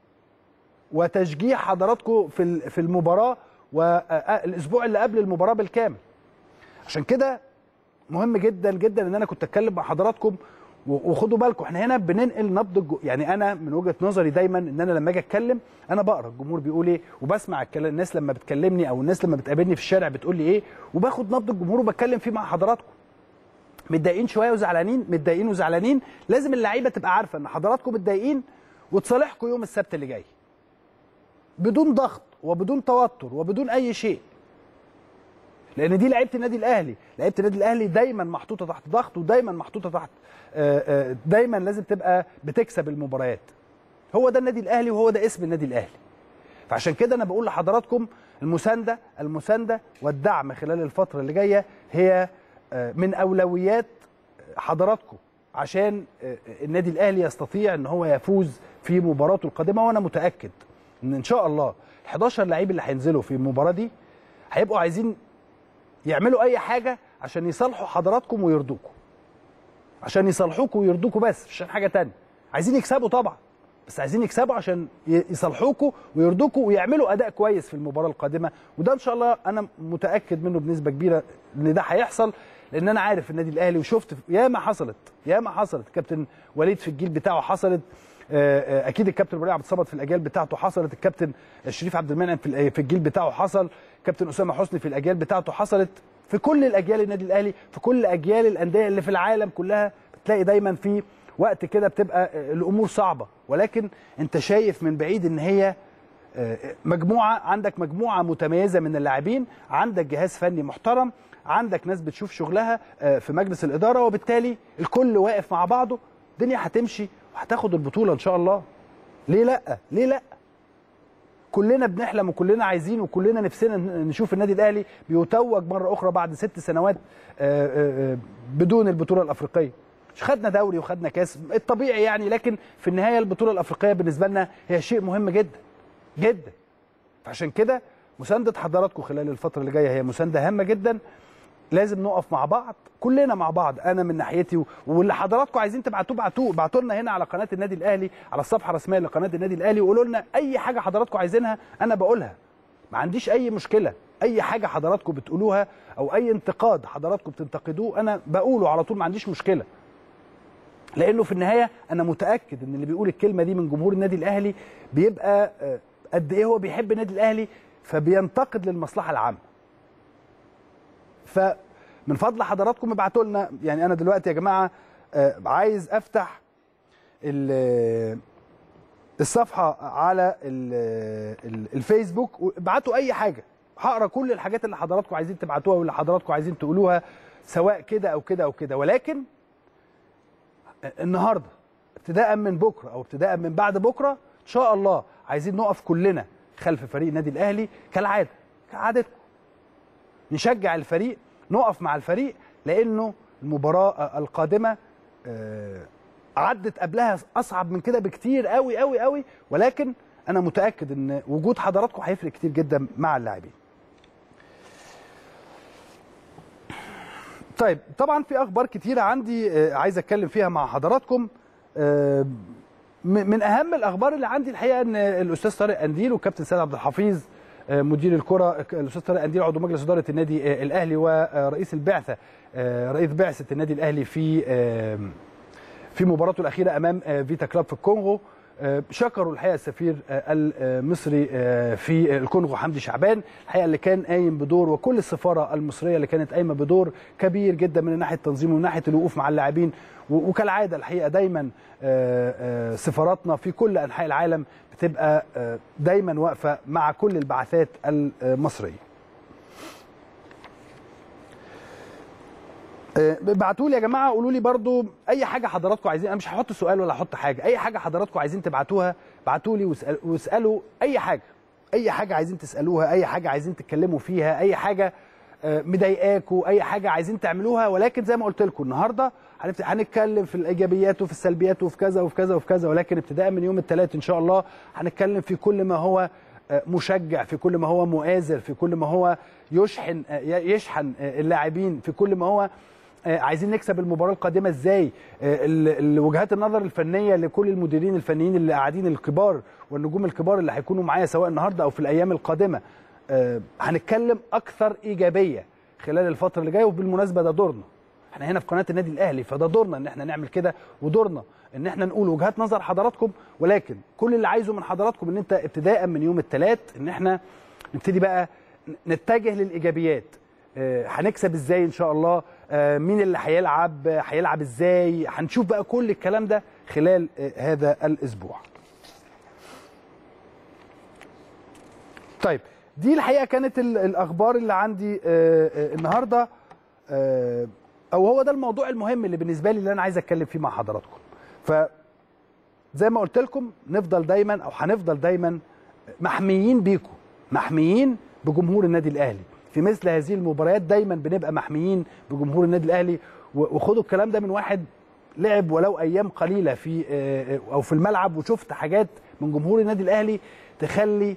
A: وتشجيع حضراتكم في في المباراه والاسبوع اللي قبل المباراه بالكامل. عشان كده مهم جدا جدا ان انا كنت اتكلم مع حضراتكم. وخدوا بالكم احنا هنا بننقل نبض الجو... يعني انا من وجهه نظري دايما ان انا لما اجي اتكلم انا بقرا الجمهور بيقول ايه، وبسمع الكلام الناس لما بتكلمني او الناس لما بتقابلني في الشارع بتقول لي ايه، وباخد نبض الجمهور وبتكلم فيه مع حضراتكم. متضايقين شويه وزعلانين، متضايقين وزعلانين، لازم اللعيبه تبقى عارفه ان حضراتكم متضايقين وتصالحكم يوم السبت اللي جاي بدون ضغط وبدون توتر وبدون اي شيء. لان دي لعيبه النادي الاهلي، لعيبه النادي الاهلي دايما محطوطه تحت ضغط ودايما محطوطه تحت دايما لازم تبقى بتكسب المباريات. هو ده النادي الاهلي وهو ده اسم النادي الاهلي. فعشان كده انا بقول لحضراتكم المسانده المسانده والدعم خلال الفتره اللي جايه هي من اولويات حضراتكم عشان النادي الاهلي يستطيع ان هو يفوز في مباراته القادمه. وانا متاكد ان ان شاء الله الحداشر لعيب اللي هينزلوا في المباراه دي هيبقوا عايزين يعملوا اي حاجه عشان يصالحوا حضراتكم ويرضوكم، عشان يصالحوكم ويرضوكم، بس مش عشان حاجه ثانيه. عايزين يكسبوا طبعا، بس عايزين يكسبوا عشان يصالحوكم ويرضوكم ويعملوا اداء كويس في المباراه القادمه. وده ان شاء الله انا متاكد منه بنسبه كبيره ان ده هيحصل، لان انا عارف النادي الاهلي وشفت ياما حصلت ياما حصلت. الكابتن وليد في الجيل بتاعه حصلت، اكيد الكابتن ابراهيم عبد الصمد في الاجيال بتاعته حصلت، الكابتن شريف عبد المنعم في الجيل بتاعه حصل، الكابتن اسامه حسني في الاجيال بتاعته حصلت، في كل الاجيال النادي الاهلي، في كل اجيال الانديه اللي في العالم كلها بتلاقي دايما في وقت كده بتبقى الامور صعبه، ولكن انت شايف من بعيد ان هي مجموعه، عندك مجموعه متميزه من اللاعبين، عندك جهاز فني محترم، عندك ناس بتشوف شغلها في مجلس الاداره، وبالتالي الكل واقف مع بعضه، الدنيا هتمشي وهتاخد البطوله ان شاء الله. ليه لا؟ ليه لا؟ كلنا بنحلم وكلنا عايزين وكلنا نفسنا نشوف النادي الاهلي بيتوج مره اخرى بعد ست سنوات بدون البطوله الافريقيه. مش خدنا دوري وخدنا كاس الطبيعي يعني، لكن في النهايه البطوله الافريقيه بالنسبه لنا هي شيء مهم جدا جدا. فعشان كده مسانده حضراتكم خلال الفتره اللي جايه هي مسانده هامه جدا. لازم نقف مع بعض كلنا مع بعض، انا من ناحيتي واللي حضراتكم عايزين تبعتوه ابعتوه، ابعتوا لنا هنا على قناه النادي الاهلي، على الصفحه الرسميه لقناه النادي الاهلي، وقولوا لنا اي حاجه حضراتكم عايزينها انا بقولها. ما عنديش اي مشكله، اي حاجه حضراتكم بتقولوها او اي انتقاد حضراتكم بتنتقدوه انا بقوله على طول، ما عنديش مشكله. لانه في النهايه انا متاكد ان اللي بيقول الكلمه دي من جمهور النادي الاهلي بيبقى قد ايه هو بيحب النادي الاهلي، فبينتقد للمصلحه العامه. فمن فضل حضراتكم ابعتوا لنا، يعني انا دلوقتي يا جماعه عايز افتح الصفحه على الفيسبوك، وابعتوا اي حاجه، هقرا كل الحاجات اللي حضراتكم عايزين تبعتوها واللي حضراتكم عايزين تقولوها، سواء كده او كده او كده. ولكن النهارده ابتداء من بكره او ابتداء من بعد بكره ان شاء الله عايزين نقف كلنا خلف فريق النادي الاهلي كالعاده، كعادتكم نشجع الفريق، نقف مع الفريق، لانه المباراه القادمه عدت قبلها اصعب من كده بكتير قوي قوي قوي، ولكن انا متاكد ان وجود حضراتكم هيفرق كتير جدا مع اللاعبين. طيب طبعا في اخبار كتيره عندي عايز اتكلم فيها مع حضراتكم. من اهم الاخبار اللي عندي الحقيقه ان الاستاذ طارق قنديل والكابتن سيد عبد الحفيظ مدير الكره، الاستاذ طارق قنديل عضو مجلس اداره النادي الاهلي ورئيس البعثه رئيس بعثه النادي الاهلي في في مباراته الاخيره امام فيتا كلوب في الكونغو، شكروا الحقيقه السفير المصري في الكونغو حمدي شعبان، الحقيقه اللي كان قايم بدور، وكل السفاره المصريه اللي كانت قايمه بدور كبير جدا من ناحيه التنظيم ومن ناحيه الوقوف مع اللاعبين. وكالعاده الحقيقه دايما سفاراتنا في كل انحاء العالم بتبقى دايما واقفه مع كل البعثات المصريه. ابعتوا لي يا جماعه، قولوا لي برضو اي حاجه حضراتكم عايزين، انا مش هحط سؤال ولا هحط حاجه، اي حاجه حضراتكم عايزين تبعتوها ابعتوا لي واسالوا اي حاجه، اي حاجه عايزين تسالوها، اي حاجه عايزين تتكلموا فيها، اي حاجه مضايقاكوا، اي حاجه عايزين تعملوها. ولكن زي ما قلت لكم النهارده هنتكلم في الايجابيات وفي السلبيات وفي كذا وفي كذا وفي كذا، ولكن ابتداء من يوم الثلاث ان شاء الله هنتكلم في كل ما هو مشجع، في كل ما هو مؤازر، في كل ما هو يشحن يشحن اللاعبين، في كل ما هو عايزين نكسب المباراه القادمه ازاي، وجهات النظر الفنيه لكل المديرين الفنيين اللي قاعدين الكبار والنجوم الكبار اللي هيكونوا معايا سواء النهارده او في الايام القادمه. هنتكلم اكثر ايجابيه خلال الفتره اللي جايه، وبالمناسبه ده دورنا احنا هنا في قناه النادي الاهلي، فده دورنا ان احنا نعمل كده، ودورنا ان احنا نقول وجهات نظر حضراتكم. ولكن كل اللي عايزه من حضراتكم ان انت ابتداء من يوم الثلاث ان احنا نبتدي بقى نتجه للايجابيات. هنكسب ازاي ان شاء الله، مين اللي هيلعب، هيلعب ازاي، هنشوف بقى كل الكلام ده خلال هذا الاسبوع. طيب دي الحقيقه كانت الاخبار اللي عندي النهارده، او هو ده الموضوع المهم اللي بالنسبه لي اللي انا عايز اتكلم فيه مع حضراتكم. فزي ما قلت لكم نفضل دايما او هنفضل دايما محميين بيكم، محميين بجمهور النادي الاهلي في مثل هذه المباريات، دايما بنبقى محميين بجمهور النادي الاهلي. وخدوا الكلام ده من واحد لعب ولو ايام قليله في او في الملعب، وشفت حاجات من جمهور النادي الاهلي تخلي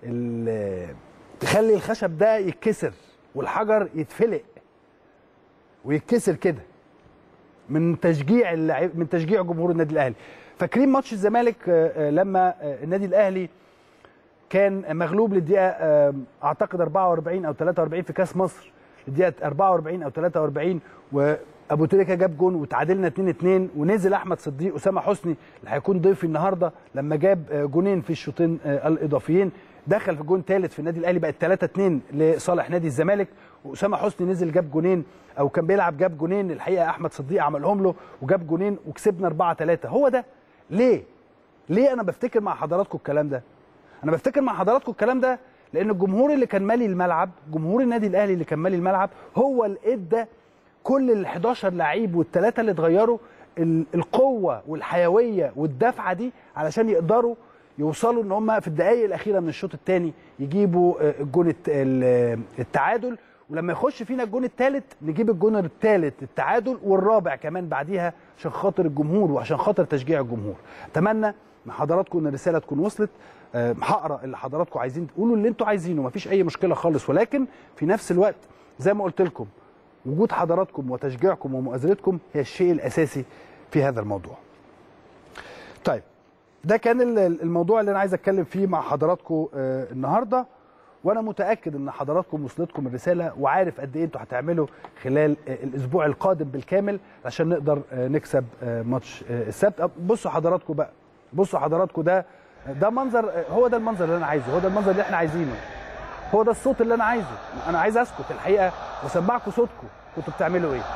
A: تخلي الخشب ده يتكسر والحجر يتفلق ويتكسر كده من تشجيع اللاعب، من تشجيع جمهور النادي الاهلي. فاكرين ماتش الزمالك لما النادي الاهلي كان مغلوب للدقيقه اعتقد أربعة وأربعين او ثلاثة وأربعين في كاس مصر، الدقيقه أربعة وأربعين او ثلاثة وأربعين، وابو تريكه جاب جون وتعادلنا اتنين اتنين، ونزل احمد صديق اسامه حسني اللي هيكون ضيفي النهارده لما جاب جونين في الشوطين الاضافيين، دخل في جون ثالث في النادي الاهلي، بقت ثلاثة اتنين لصالح نادي الزمالك، واسامه حسني نزل جاب جونين او كان بيلعب جاب جونين، الحقيقه احمد صديق عملهم له وجاب جونين وكسبنا أربعة ثلاثة. هو ده ليه؟ ليه انا بفتكر مع حضراتكم الكلام ده؟ انا بفتكر مع حضراتكم الكلام ده لان الجمهور اللي كان مالي الملعب، جمهور النادي الاهلي اللي كان مالي الملعب، هو اللي ادى كل ال حداشر لعيب والثلاثه اللي اتغيروا القوه والحيويه والدفعه دي علشان يقدروا يوصلوا ان هم في الدقائق الاخيره من الشوط الثاني يجيبوا الجون التعادل، ولما يخش فينا الجون الثالث نجيب الجون الثالث التعادل والرابع كمان بعديها عشان خاطر الجمهور وعشان خاطر تشجيع الجمهور. اتمنى من حضراتكم ان الرساله تكون وصلت. هقرا اللي حضراتكم عايزين تقولوا اللي انتوا عايزينه، مفيش اي مشكله خالص، ولكن في نفس الوقت زي ما قلت لكم وجود حضراتكم وتشجيعكم ومؤازرتكم هي الشيء الاساسي في هذا الموضوع. طيب ده كان الموضوع اللي انا عايز اتكلم فيه مع حضراتكم النهارده، وانا متاكد ان حضراتكم وصلتكم الرساله، وعارف قد ايه انتوا هتعملوا خلال الاسبوع القادم بالكامل عشان نقدر نكسب ماتش السبت. بصوا حضراتكم بقى، بصوا حضراتكم، ده ده منظر، هو ده المنظر اللي انا عايزه، هو ده المنظر اللي احنا عايزينه، هو ده الصوت اللي انا عايزه. انا عايز اسكت الحقيقه واسمعكم صوتكم، كنتوا بتعملوا ايه؟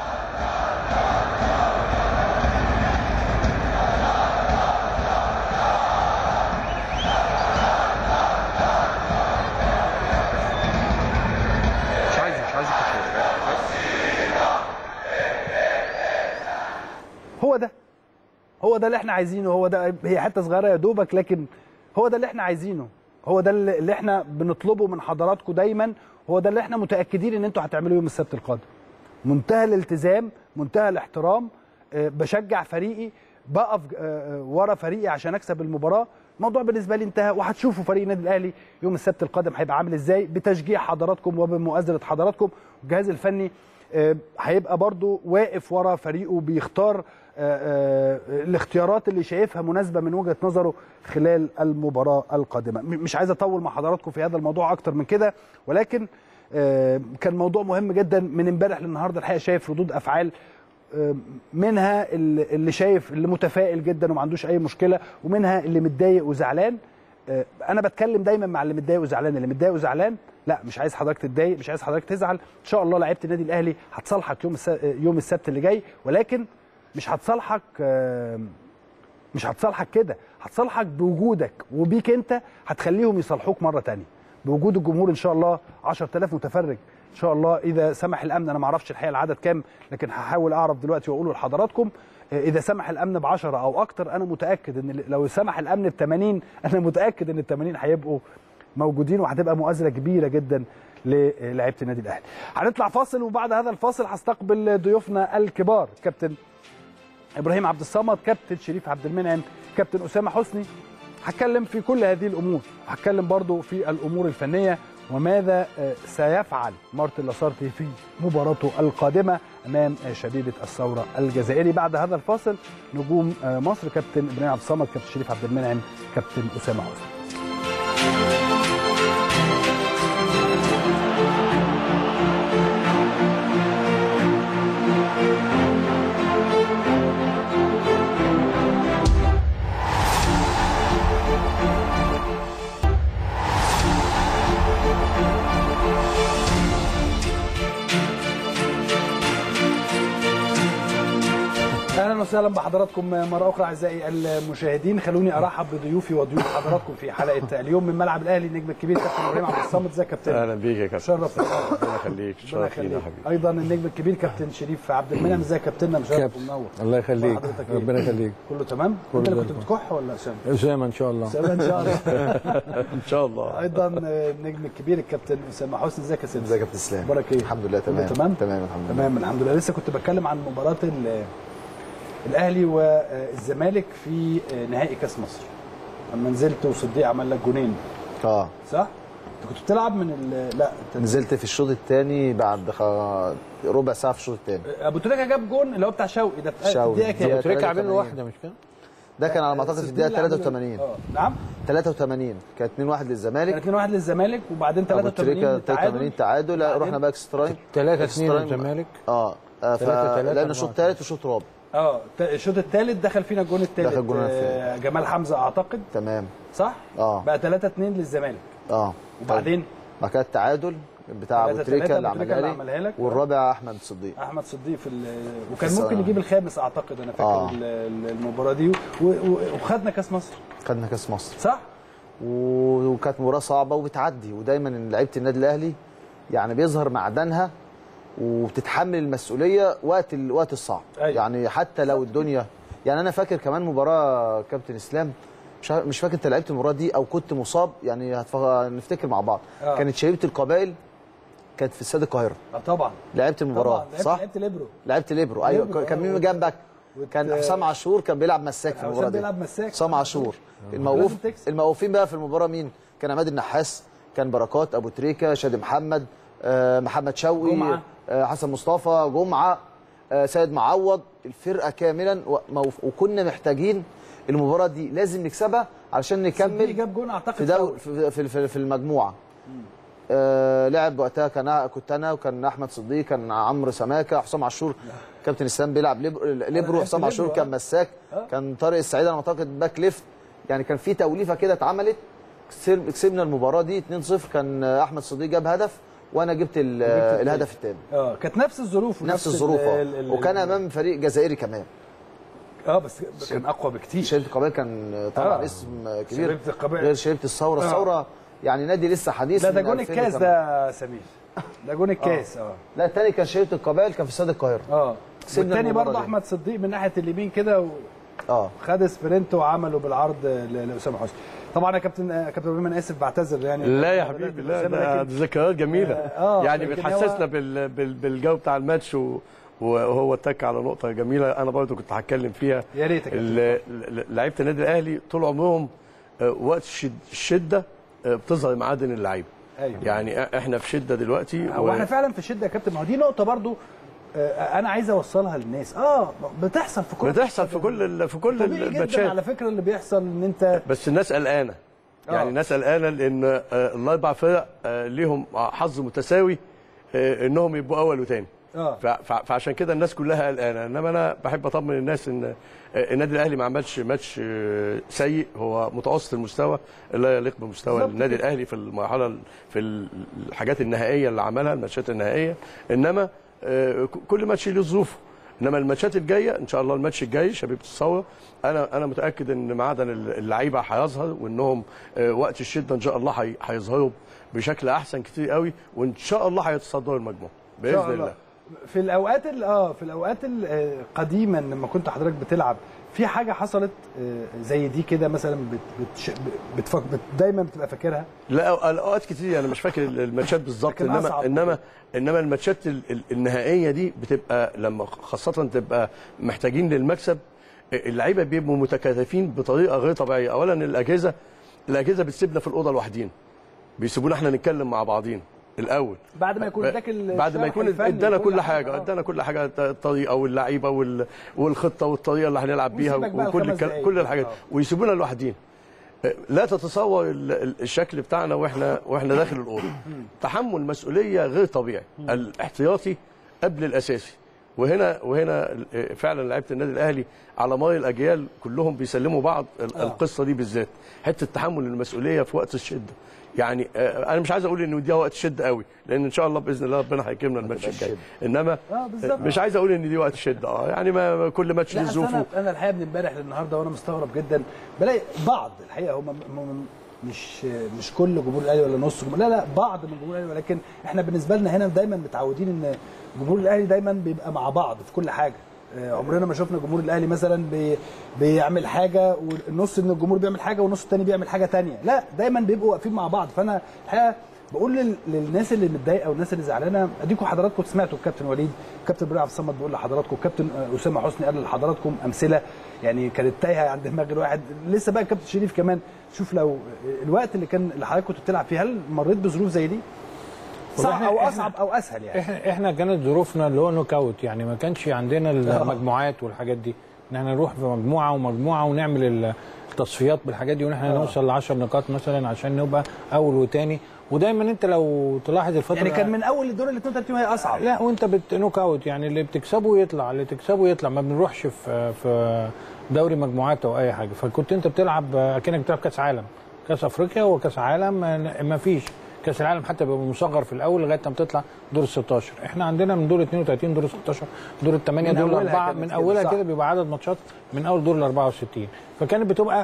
A: هو ده هو ده اللي احنا عايزينه، هو ده، هي حته صغيره يا دوبك لكن هو ده اللي احنا عايزينه، هو ده اللي احنا بنطلبه من حضراتكم دايما، هو ده اللي احنا متاكدين ان انتوا هتعملوه يوم السبت القادم. منتهى الالتزام، منتهى الاحترام، أه بشجع فريقي، بقف أه ورا فريقي عشان اكسب المباراه. الموضوع بالنسبه لي انتهى، وهتشوفوا فريق النادي الاهلي يوم السبت القادم هيبقى عامل ازاي بتشجيع حضراتكم وبمؤازره حضراتكم. الجهاز الفني أه هيبقى برضو واقف ورا فريقه، بيختار آآ آآ الاختيارات اللي شايفها مناسبه من وجهه نظره خلال المباراه القادمه. مش عايز اطول مع حضراتكم في هذا الموضوع اكتر من كده، ولكن كان موضوع مهم جدا من امبارح للنهارده. الحقيقه شايف ردود افعال، منها اللي شايف اللي متفائل جدا وما عندوش اي مشكله، ومنها اللي متضايق وزعلان. انا بتكلم دايما مع اللي متضايق وزعلان، اللي متضايق وزعلان لا، مش عايز حضرتك تتضايق، مش عايز حضرتك تزعل. ان شاء الله لعيبه النادي الاهلي هتصالحك يوم يوم السبت اللي جاي، ولكن مش هتصالحك مش هتصالحك كده، هتصالحك بوجودك وبيك انت، هتخليهم يصالحوك مره ثانيه بوجود الجمهور ان شاء الله. عشرة آلاف متفرج ان شاء الله اذا سمح الامن. انا ما اعرفش الحقيقه العدد كام، لكن هحاول اعرف دلوقتي واقوله لحضراتكم. اذا سمح الامن ب عشرة او اكتر، انا متاكد ان لو سمح الامن ب ثمانين، انا متاكد ان ال ثمانين هيبقوا موجودين، وهتبقى مؤازره كبيره جدا للاعيبه النادي الاهلي. هنطلع فاصل، وبعد هذا الفاصل هستقبل ضيوفنا الكبار، كابتن ابراهيم عبد الصمد، كابتن شريف عبد المنعم، كابتن اسامه حسني. هتكلم في كل هذه الامور، هتكلم برضو في الامور الفنيه وماذا سيفعل مارتن لاسارتي في مباراته القادمه امام شبيبه الثوره الجزائري. بعد هذا الفاصل نجوم مصر، كابتن ابراهيم عبد الصمد، كابتن شريف عبد المنعم، كابتن اسامه حسني. اهلا وسهلا بحضراتكم مره اخرى اعزائي المشاهدين. خلوني ارحب بضيوفي وضيوف حضراتكم في حلقه اليوم من ملعب الاهلي. النجم الكبير كابتن ابراهيم عبد الصمد، ازيك يا كابتن؟
C: اهلا بيك يا كابتن،
A: شرف
C: ربنا يخليك، شرف لينا يا حبيبي.
A: ايضا النجم الكبير كابتن شريف عبد المنعم، ازيك يا كابتن؟ مشرف ومنور.
C: الله يخليك، ربنا يخليك.
A: كله تمام؟ انت اللي كنت بتكح ولا اسامه؟
C: اسامه ان شاء الله.
A: اسامه ان شاء الله.
C: ان شاء الله.
A: ايضا النجم الكبير الكابتن اسامه حسني، ازيك يا سيدي؟
D: ازيك يا كابتن اسلام؟
A: اخبارك ايه؟
D: الحمد لله تمام.
A: تمام
D: تمام الحمد لله.
A: تمام الحمد لله. لسه كنت بتكلم عن مباراه الاهلي والزمالك في نهائي كاس مصر، اما نزلت وصديق عمل لك جونين.
D: اه
A: صح؟ انت كنت بتلعب من ال... لا
D: انت نزلت في الشوط الثاني بعد خ... ربع ساعه في الشوط الثاني.
A: ابو تريكه جاب جون اللي هو بتاع شوقي ده في
D: شوقي.
A: الدقيقه كام؟
C: ابو تريكه عامل له واحده مش كده؟
D: ده كان على ما اعتقد في الدقيقه ثلاثة وثمانين.
A: اه نعم
D: ثلاثة وثمانين كانت اثنين واحد للزمالك،
A: كانت اثنين واحد للزمالك، وبعدين ثلاثة وثمانين
D: ثلاثة وثمانين تعادل. لا رحنا بقى اكسترا تايم
C: ثلاثة اثنين للزمالك.
D: اه فلعبنا شوط ثالث وشوط رابع.
A: اه الشوط الثالث دخل فينا الجون الثالث،
D: دخل الجون
A: آه جمال حمزه اعتقد.
D: تمام
A: صح؟
D: اه
A: بقى ثلاثة اثنين للزمالك.
D: اه
A: وبعدين
D: بعد كده التعادل بتاع ابو تريكه اللي عملها لي، والرابع احمد صديق.
A: احمد صديق في وكان ممكن يجيب الخامس اعتقد، انا فاكر آه. المباراه دي، وخدنا كاس مصر.
D: خدنا كاس مصر
A: صح؟
D: وكانت مباراه صعبه وبتعدي، ودايما لعيبه النادي الاهلي يعني بيظهر معدنها وبتتحمل المسؤوليه وقت الوقت الصعب. أيوة. يعني حتى لو الدنيا، يعني انا فاكر كمان مباراه كابتن اسلام، مش مش فاكر انت لعبت المباراه دي او كنت مصاب، يعني هنفتكر مع بعض. آه. كانت شبيبه القبائل كانت في استاد القاهره.
A: اه طبعا
D: لعبت المباراه صح؟
A: لعبت ليبرو.
D: لعبت ليبرو ايوه. كان مين جنبك؟ كان حسام عاشور كان بيلعب مساك في المباراه دي.
A: بيلعب مساك
D: حسام عاشور. الموقوف الموقوفين بقى في المباراه مين؟ كان عماد النحاس، كان بركات، ابو تريكه، شادي محمد، آه محمد شوقي، جمعة. آه حسن مصطفى، جمعه، آه سيد معوض، الفرقه كاملا، وكنا محتاجين المباراه دي لازم نكسبها علشان نكمل.
A: جاب جون اعتقد
D: في, في, في, في المجموعه. آه لعب وقتها، كان كنت انا وكان احمد صديق، كان عمرو سماكه، حسام عاشور كابتن اسلام بيلعب ليبرو، حسام عاشور كان مساك، كان طارق السعيد انا اعتقد باك ليفت. يعني كان في توليفه كده اتعملت، كسبنا المباراه دي اتنين صفر. كان احمد صديق جاب هدف وانا جبت الهدف الثاني.
A: اه كانت نفس الظروف
D: نفس الظروف اه وكان امام فريق جزائري كمان.
A: اه بس كان اقوى بكتير.
D: شريف القبائل كان طبعا آه. اسم كبير غير شريف الثوره. الثوره آه. يعني نادي لسه حديث.
A: لا ده جون الكاس ده سمير، ده جون الكاس. اه, آه.
D: لا الثاني كان شريف القبائل، كان في استاد القاهره.
A: اه والثاني برضه احمد صديق من ناحيه اليمين كده و...
D: اه
A: خد سبرنت وعمله بالعرض لاسامه حسني. طبعا يا كابتن كابتن ابراهيم انا اسف بعتذر يعني.
E: لا يا حبيبي، لا ده ذكريات جميله. آه يعني بتحسسنا بال... بال... بالجو بتاع الماتش و... وهو اتك على نقطه جميله انا برضه كنت هتكلم فيها.
A: يا ريت
E: لعيبه النادي الاهلي طول عمرهم وقت الشده بتظهر معادن اللعيبه.
A: أيوة.
E: يعني احنا في شده دلوقتي
A: هو و... احنا فعلا في شده يا كابتن. ما هو دي نقطه برضه انا عايز اوصلها للناس. اه بتحصل في كل
E: بتحصل في كل في كل
A: الماتشات على فكره اللي بيحصل ان انت
E: بس الناس قلقانه. يعني الناس قلقانه لان الاربع فرق ليهم حظ متساوي انهم يبقوا اول وثاني.
A: اه
E: فعشان كده الناس كلها قلقانه. انما انا بحب اطمن الناس ان النادي الاهلي ما عملش ماتش سيء، هو متوسط المستوى لا يليق بمستوى النادي الاهلي في المرحله في الحاجات النهائيه اللي عملها، الماتشات النهائيه. انما كل ماتش له ظروفه. انما الماتشات الجايه ان شاء الله، الماتش الجاي شبيبه الثوره، انا انا متاكد ان معدن اللعيبه هيظهر، وانهم وقت الشده ان شاء الله هيظهروا بشكل احسن كتير قوي، وان شاء الله هيتصدروا المجموعه باذن الله. الله.
A: في الاوقات اه في الاوقات القديمه لما كنت حضرتك بتلعب في حاجه حصلت زي دي كده مثلا بت بت بت دايما بتبقى فاكرها؟
E: لا اوقات كتير انا مش فاكر الماتشات بالظبط، انما انما انما الماتشات النهائيه دي بتبقى لما خاصه تبقى محتاجين للمكسب، اللعيبه بيبقوا متكاتفين بطريقه غير طبيعيه. اولا الاجهزه الاجهزه بتسيبنا في الاوضه لوحدين، بيسيبونا احنا نتكلم مع بعضين الاول
A: بعد ما يكون اداك
E: بعد ما يكون ادانا كل حاجه ادانا كل حاجه الطريقه واللعيبه والخطه والطريقه اللي هنلعب بيها وكل كل الحاجات، ويسيبونا لوحدين. لا تتصور الشكل بتاعنا واحنا واحنا داخل الاوضه. تحمل مسؤوليه غير طبيعي، الاحتياطي قبل الاساسي. وهنا وهنا فعلا لعيبه النادي الاهلي على مر الاجيال كلهم بيسلموا بعض القصه دي بالذات، حته تحمل المسؤوليه في وقت الشده. يعني انا مش عايز اقول ان دي وقت شده قوي، لان ان شاء الله باذن الله ربنا هيكرمنا الماتش الجاي، انما مش عايز اقول ان دي وقت شده. اه يعني ما كل ماتش له ظروفه.
A: انا انا الحقيقه من امبارح للنهارده وانا مستغرب جدا، بلاقي بعض الحقيقه هم مش مش كل جمهور الاهلي ولا نص جمهور، لا لا بعض من جمهور الاهلي، ولكن احنا بالنسبه لنا هنا دايما متعودين ان جمهور الاهلي دايما بيبقى مع بعض في كل حاجه. عمرنا ما شفنا جمهور الاهلي مثلا بي بيعمل حاجه والنص من الجمهور بيعمل حاجه والنص الثاني بيعمل حاجه ثانيه، لا دايما بيبقوا واقفين مع بعض. فانا الحقيقه بقول للناس اللي متضايقه والناس اللي زعلانه، اديكم حضراتكم سمعتوا الكابتن وليد، الكابتن ابراهيم عبد الصمد بيقول لحضراتكم، الكابتن اسامه حسني قال لحضراتكم امثله يعني كانت تايهه عند دماغ الواحد. لسه بقى الكابتن شريف كمان، شوف لو الوقت اللي كان اللي حضرتك كنت بتلعب فيه، هل مريت بظروف زي دي؟ صعب او اصعب او اسهل يعني؟
C: احنا احنا كانت ظروفنا اللي هو نوك اوت، يعني ما كانش عندنا المجموعات والحاجات دي، ان احنا نروح في مجموعه ومجموعه ونعمل التصفيات بالحاجات دي، وان احنا نوصل ل عشر نقاط مثلا عشان نبقى اول وثاني. ودايما انت لو تلاحظ الفتره
A: يعني كان من اول الدور ال اثنين وثلاثين وهي اصعب.
C: لا وانت بتنوك اوت، يعني اللي بتكسبه يطلع، اللي تكسبه يطلع، ما بنروحش في في دوري مجموعات او اي حاجه. فكنت انت بتلعب اكنك بتلعب كاس عالم، كاس افريقيا وكاس عالم، ما فيش كاس العالم حتى بيبقى مصغر في الاول لغايه ما تطلع دور ال ستاشر. احنا عندنا من دور اثنين وثلاثين، دور ال ستاشر، دور الثمانيه، دور الاربعه، من اولها كده بيبقى عدد ماتشات من اول دور ال اربعه وستين. فكانت بتبقى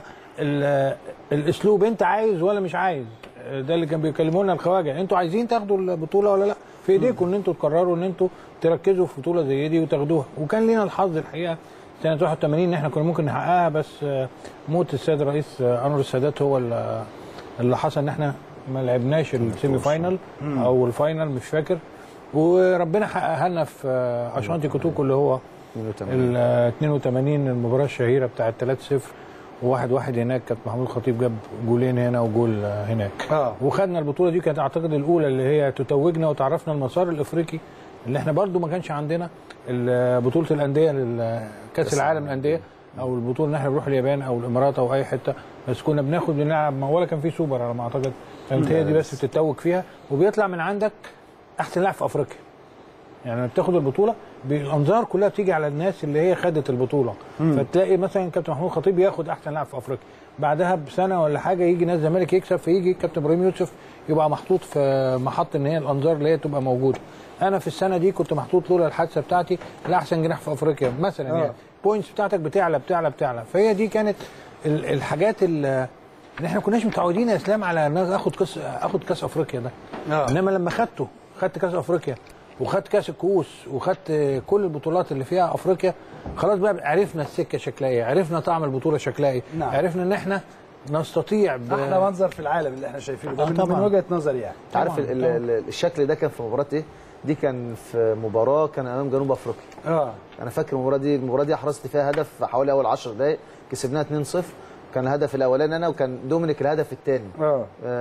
C: الاسلوب انت عايز ولا مش عايز. ده اللي كان بيكلمونا الخواجه، انتوا عايزين تاخدوا البطوله ولا لا؟ في ايديكم ان انتوا تقرروا ان انتوا تركزوا في بطوله زي دي وتاخدوها. وكان لينا الحظ الحقيقه سنه واحد وثمانين ان احنا كنا ممكن نحققها، بس موت السيد الرئيس انور السادات هو اللي حصل ان احنا ما لعبناش السيمي فاينل او الفاينل مش فاكر، وربنا حققها لنا في اشانتي كوتوكو اللي هو ال اثنين وثمانين، المباراه الشهيره بتاعه ثلاثة صفر وواحد واحد هناك. كانت محمود خطيب جاب جولين هنا وجول هناك. آه. وخدنا البطوله دي، كانت اعتقد الاولى اللي هي تتوجنا وتعرفنا المسار الافريقي اللي احنا برضو ما كانش عندنا بطوله الانديه، كاس العالم للانديه او البطوله ان احنا نروح اليابان او الامارات او اي حته، بس كنا بناخد بنلعب ولا كان في سوبر على ما اعتقد، كانت هي دي بس بتتوج فيها، وبيطلع من عندك احسن لاعب في افريقيا. يعني لما بتاخد البطوله الانظار كلها بتيجي على الناس اللي هي خدت البطوله، مم. فتلاقي مثلا كابتن محمود خطيب ياخد احسن لاعب في افريقيا، بعدها بسنه ولا حاجه يجي نادي الزمالك يكسب، فيجي كابتن ابراهيم يوسف يبقى محطوط في محط ان هي الانظار اللي هي تبقى موجوده. انا في السنه دي كنت محطوط لولا الحادثه بتاعتي لاحسن جناح في افريقيا مثلا، آه. يعني البوينتس بتاعتك بتعلى بتعلى بتعلى، فهي دي كانت الحاجات اللي احنا ما كناش متعودين يا اسلام على ان اخد كاس اخد كاس افريقيا ده، آه. انما لما خدته خدت كاس افريقيا وخدت كاس الكؤوس وخدت كل البطولات اللي فيها افريقيا، خلاص بقى عرفنا السكه شكلها ايه، عرفنا طعم البطوله شكلها ايه، نعم. عرفنا ان احنا نستطيع ب...
A: احلى منظر في العالم اللي احنا شايفينه ده، من, من وجهه نظري يعني.
D: انت عارف ال ال الشكل ده كان في مباراه ايه؟ دي كان في مباراه كان امام جنوب افريقيا. اه انا فاكر المباراه دي، المباراه دي حرزت فيها هدف في حوالي اول عشر دقائق، كسبناها اتنين صفر، كان الهدف الاولاني انا وكان دومينيك الهدف الثاني. اه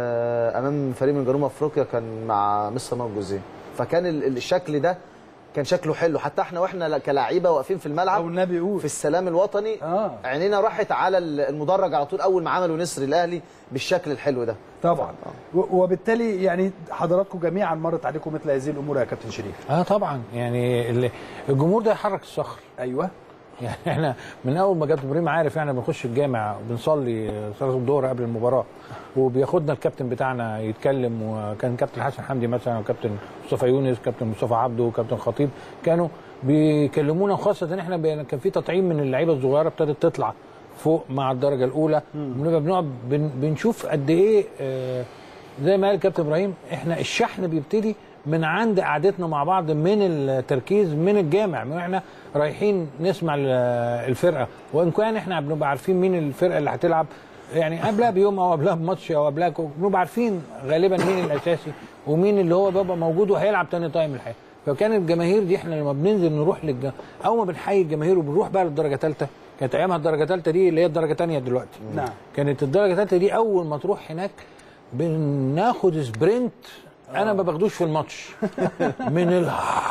D: امام فريق من جنوب افريقيا كان مع مستر مارك جوزيه، فكان الشكل ده كان شكله حلو، حتى احنا واحنا كلاعيبه واقفين في الملعب
A: او النبي يقول
D: في السلام الوطني آه. عينينا راحت على المدرج على طول اول ما عملوا نسر الاهلي بالشكل الحلو ده
A: طبعا. آه. وبالتالي يعني حضراتكم جميعا مرت عليكم مثل هذه الامور يا كابتن شريف.
C: اه طبعا، يعني الجمهور ده يحرك الصخر.
A: ايوه،
C: يعني احنا من اول ما كابتن ابراهيم عارف يعني بنخش الجامع بنصلي صلاه الظهر قبل المباراه، وبياخدنا الكابتن بتاعنا يتكلم، وكان كابتن حسن حمدي مثلا وكابتن مصطفى يونس كابتن مصطفى عبده وكابتن خطيب كانوا بيكلمونا، وخاصه ان احنا كان في تطعيم من اللعيبه الصغيره ابتدت تطلع فوق مع الدرجه الاولى، بنبقى بنقعد بنشوف قد ايه آه زي ما قال كابتن ابراهيم، احنا الشحن بيبتدي من عند قعدتنا مع بعض، من التركيز من الجامع، من احنا رايحين نسمع الفرقه، وان كان احنا بنبقى عارفين مين الفرقه اللي هتلعب يعني قبلها بيوم او قبلها بماتش او قبلها، بنبقى عارفين غالبا مين الاساسي ومين اللي هو بيبقى موجود وهيلعب تاني تايم الحقيقه. فكان الجماهير دي احنا لما بننزل نروح للج اول ما بنحيي الجماهير وبنروح بقى للدرجه ثالثه، كانت ايامها الدرجه ثالثه دي اللي هي الدرجه ثانيه دلوقتي. نعم. كانت الدرجه ثالثه دي اول ما تروح هناك بناخد سبرنت انا ما باخدوش في الماتش من ال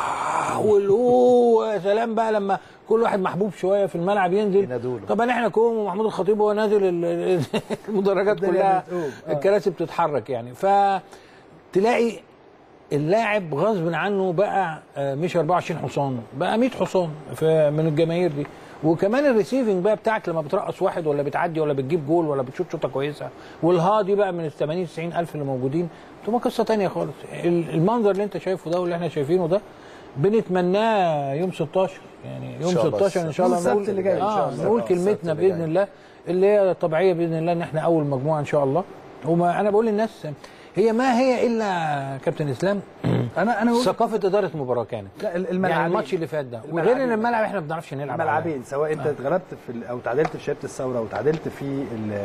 C: والهو يا سلام بقى لما كل واحد محبوب شويه في الملعب ينزل. طبعا احنا كوم ومحمود الخطيب وهو نازل المدرجات كلها الكراسي بتتحرك يعني، فتلاقي اللاعب غصب عنه بقى مش أربعة وعشرين حصان، بقى مية حصان من الجماهير دي. وكمان الريسيفنج بقى بتاعك لما بترقص واحد ولا بتعدي ولا بتجيب جول ولا بتشوط شوطه كويسه، والهادي بقى من ال ثمانين تسعين الف اللي موجودين، تبقى قصه ثانيه خالص. المنظر اللي انت شايفه ده واللي احنا شايفينه ده بنتمناه يوم ستاشر، يعني يوم ستاشر ان شاء الله نقول اللي جاي اه نقول كلمتنا باذن الله اللي هي طبيعيه باذن الله، ان احنا اول مجموعه ان شاء الله. وما انا بقول للناس هي ما هي الا كابتن اسلام
A: انا انا
C: ثقافه اداره مباراه كانت.
A: لا الملعبين
C: يعني الماتش اللي فات ده وغير ان الملعب احنا ما بنعرفش نلعب
A: الملعبين، سواء انت اتغلبت في او تعادلت في شباب الثوره او تعادلت في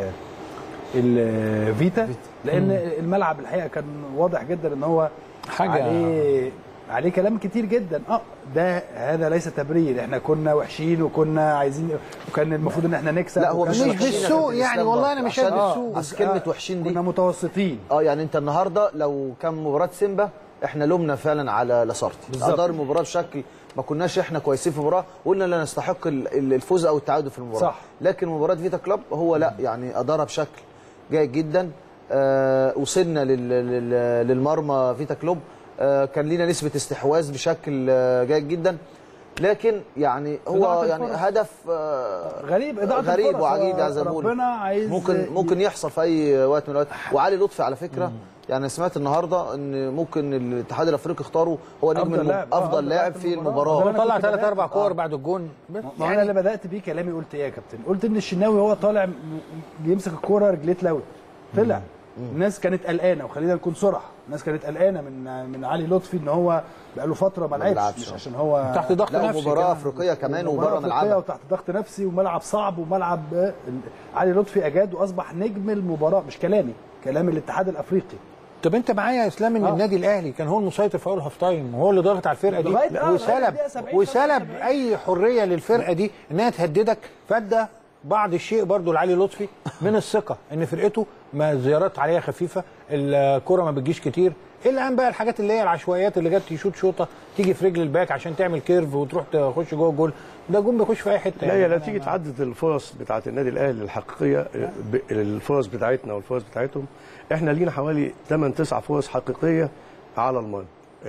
A: الفيتا، لان مم. الملعب الحقيقه كان واضح جدا ان هو حاجه عليه عليه كلام كتير جدا. اه ده هذا ليس تبرير، احنا كنا وحشين وكنا عايزين وكان المفروض ان احنا نكسب.
D: لا هو
A: مش
C: بالسوء يعني، والله انا مش قد السوء،
D: بس كلمه وحشين دي
A: كنا متوسطين.
D: اه يعني انت النهارده لو كان مباراه سيمبا احنا لومنا فعلا على لاسارتي، ادار المباراه بشكل ما كناش احنا كويسين في المباراه، وقلنا لا نستحق الفوز او التعادل في المباراه. صح. لكن مباراه فيتا كلوب هو لا يعني ادارها بشكل جيد جدا. آه وصلنا للمرمى فيتا كلوب، آه كان لينا نسبه استحواذ بشكل آه جيد جدا، لكن يعني هو يعني هدف آه
A: غريب
D: غريب وعجيب يا زميلي.
A: ربنا عايز
D: ممكن ممكن يحصل في اي وقت من الاوقات. وعلي لطفي على فكره مم. يعني سمعت النهارده ان ممكن الاتحاد الافريقي اختاره هو نجم افضل لاعب, أفضل لاعب في المباراه.
C: هو طلع ثلاث اربع كور بعد الجون.
A: ما يعني انا اللي بدات بيه كلامي قلت ايه يا كابتن؟ قلت ان الشناوي هو طالع بيمسك الكوره رجليه تلوت، طلع الناس كانت قلقانه، وخلينا نكون صراحه، الناس كانت قلقانه من من علي لطفي ان هو بقى له فتره ما لعبش، مش عشان هو
C: تحت ضغط نفسي،
D: مباراه افريقيه كمان وبره ملعبها
A: وتحت ضغط نفسي وملعب صعب وملعب. علي لطفي اجاد واصبح نجم المباراه، مش كلامي، كلام الاتحاد الافريقي.
C: طب انت معايا يا اسلام ان آه. النادي الاهلي كان هو المسيطر في اول هاف تايم وهو اللي ضاغط على الفرقه دي،
A: آه
C: وسلب وسلب اي حريه للفرقه دي انها تهددك، فادى بعض الشيء برضو لعلي لطفي من الثقه ان فرقته ما الزيارات عليها خفيفه، الكره ما بتجيش كتير، الا عن بقى الحاجات اللي هي العشوائيات اللي جت يشوط شوطه تيجي في رجل الباك عشان تعمل كيرف وتروح تخش جوه الجول، ده جون بيخش في اي حته.
E: لا، يعني نتيجه عدد الفرص بتاعه النادي الاهلي الحقيقيه، الفرص بتاعتنا والفرص بتاعتهم، احنا لينا حوالي ثمانية تسعة فرص حقيقيه على المرمى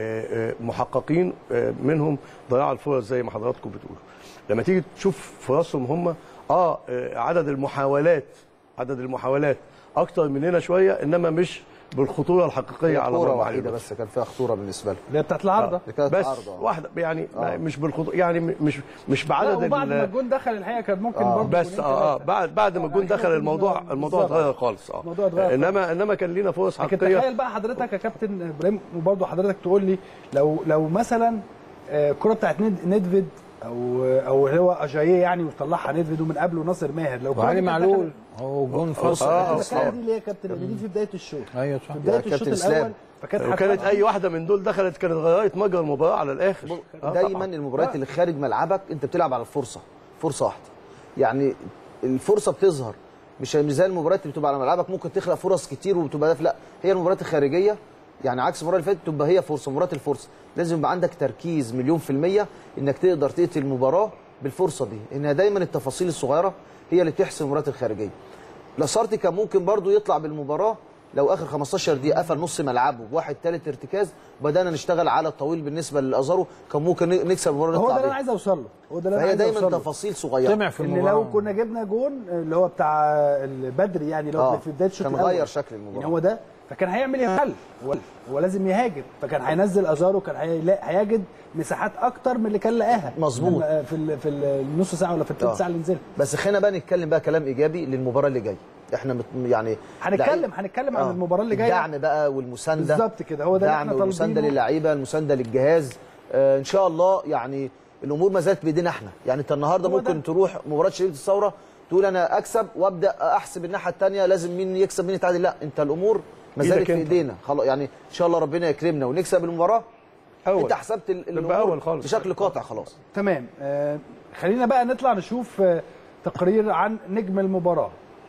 E: محققين، منهم ضياع الفرص زي ما حضراتكم بتقولوا. لما تيجي تشوف فرصهم هم اه عدد المحاولات عدد المحاولات اكتر مننا شويه، انما مش بالخطوره الحقيقيه على
D: خطوره واحده بس كان فيها خطوره بالنسبه له،
A: اللي هي بتاعت العارضه
D: آه.
E: بس واحده يعني آه. مش بالخطوره، يعني مش مش بعدد.
A: وبعد ما الجون دخل الحقيقه كان ممكن
E: آه.
A: برضه
E: بس اه, آه بعد بعد ما الجون دخل الموضوع الموضوع اتغير خالص. اه
A: الموضوع اتغير،
E: انما انما كان لينا فرص حقيقيه.
A: لكن تخيل بقى حضرتك يا كابتن ابراهيم، وبرضه حضرتك تقول لي لو لو مثلا الكره بتاعت ندفيد او او هو اجاييه يعني وطلعها ندفيد ومن قبله ناصر ماهر، لو
C: علي معلول هو جون فاصل.
A: اه اه دي اللي هي كابتن دي في بدايه الشوط.
C: ايوه صح،
A: في بدايه الشوط الاول.
E: فكانت وكانت اي واحده من دول دخلت كانت غيرت مجرى المباراه على الاخر.
D: دايما المباريات اللي خارج ملعبك انت بتلعب على الفرصه، فرصه واحده، يعني الفرصه بتظهر، مش زي المباريات اللي بتبقى على ملعبك ممكن تخلق فرص كتير وبتبقى لا، هي المباريات الخارجيه يعني عكس المباراه اللي فاتت تبقى هي فرصه، مباراه الفرصه لازم يبقى عندك تركيز مليون في الميه انك تقدر تقتل المباراه بالفرصه دي، انها دايما التفاصيل الصغيره هي اللي تحسم المباريات الخارجيه. لاسارتي كان ممكن برضو يطلع بالمباراه لو اخر خمستاشر دقيقه قفل نص ملعبه بواحد ثالث ارتكاز وبدانا نشتغل على الطويل بالنسبه للازارو، كان ممكن نكسب المباراه.
A: هو ده اللي انا عايز اوصل له، هو ده اللي
D: انا عايز اوصل له. فهي دايما تفاصيل صغيره،
C: طمع في
A: المباراه، ان لو كنا جبنا جون اللي هو بتاع البدري يعني لو آه. في بدايه الشوط
D: كان غير شكل المباراه،
A: يعني هو ده، فكان هيعمل يحل، هو لازم يهاجم، فكان هينزل ازارو، كان هيجد مساحات اكتر من اللي كان لقاها
D: مظبوط
A: في في النص ساعه ولا في الثلث ساعه اللي نزلها.
D: بس خلينا بقى نتكلم بقى كلام ايجابي للمباراه اللي جايه. احنا مت يعني
A: هنتكلم هنتكلم عن آه. المباراه اللي جايه،
D: الدعم بقى والمسانده
A: بالظبط كده، هو ده اللي احنا
D: طالبينه، المسانده للعيبه، المسانده للجهاز. آه ان شاء الله يعني الامور ما زالت بايدينا احنا، يعني انت النهارده ممكن ده. تروح مباراه شريف الثوره تقول انا اكسب وابدا احسب الناحيه الثانيه لازم مين يكسب مين يتعادل، لا انت الامور ما زالت في ايدينا خلاص، يعني ان شاء الله ربنا يكرمنا ونكسب المباراه. أول. انت حسبت الامور بشكل قاطع خلاص.
A: تمام. آه خلينا بقى نطلع نشوف آه تقرير عن نجم المباراه.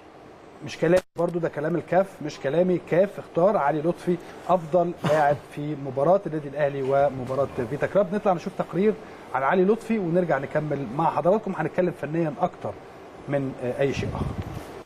A: مش كلامي برضو، ده كلام الكاف مش كلامي، كاف اختار علي لطفي افضل لاعب في مباراه النادي الاهلي ومباراه فيتا كلوب. نطلع نشوف تقرير عن علي لطفي ونرجع نكمل مع حضراتكم، هنتكلم فنيا اكتر من آه اي شيء اخر.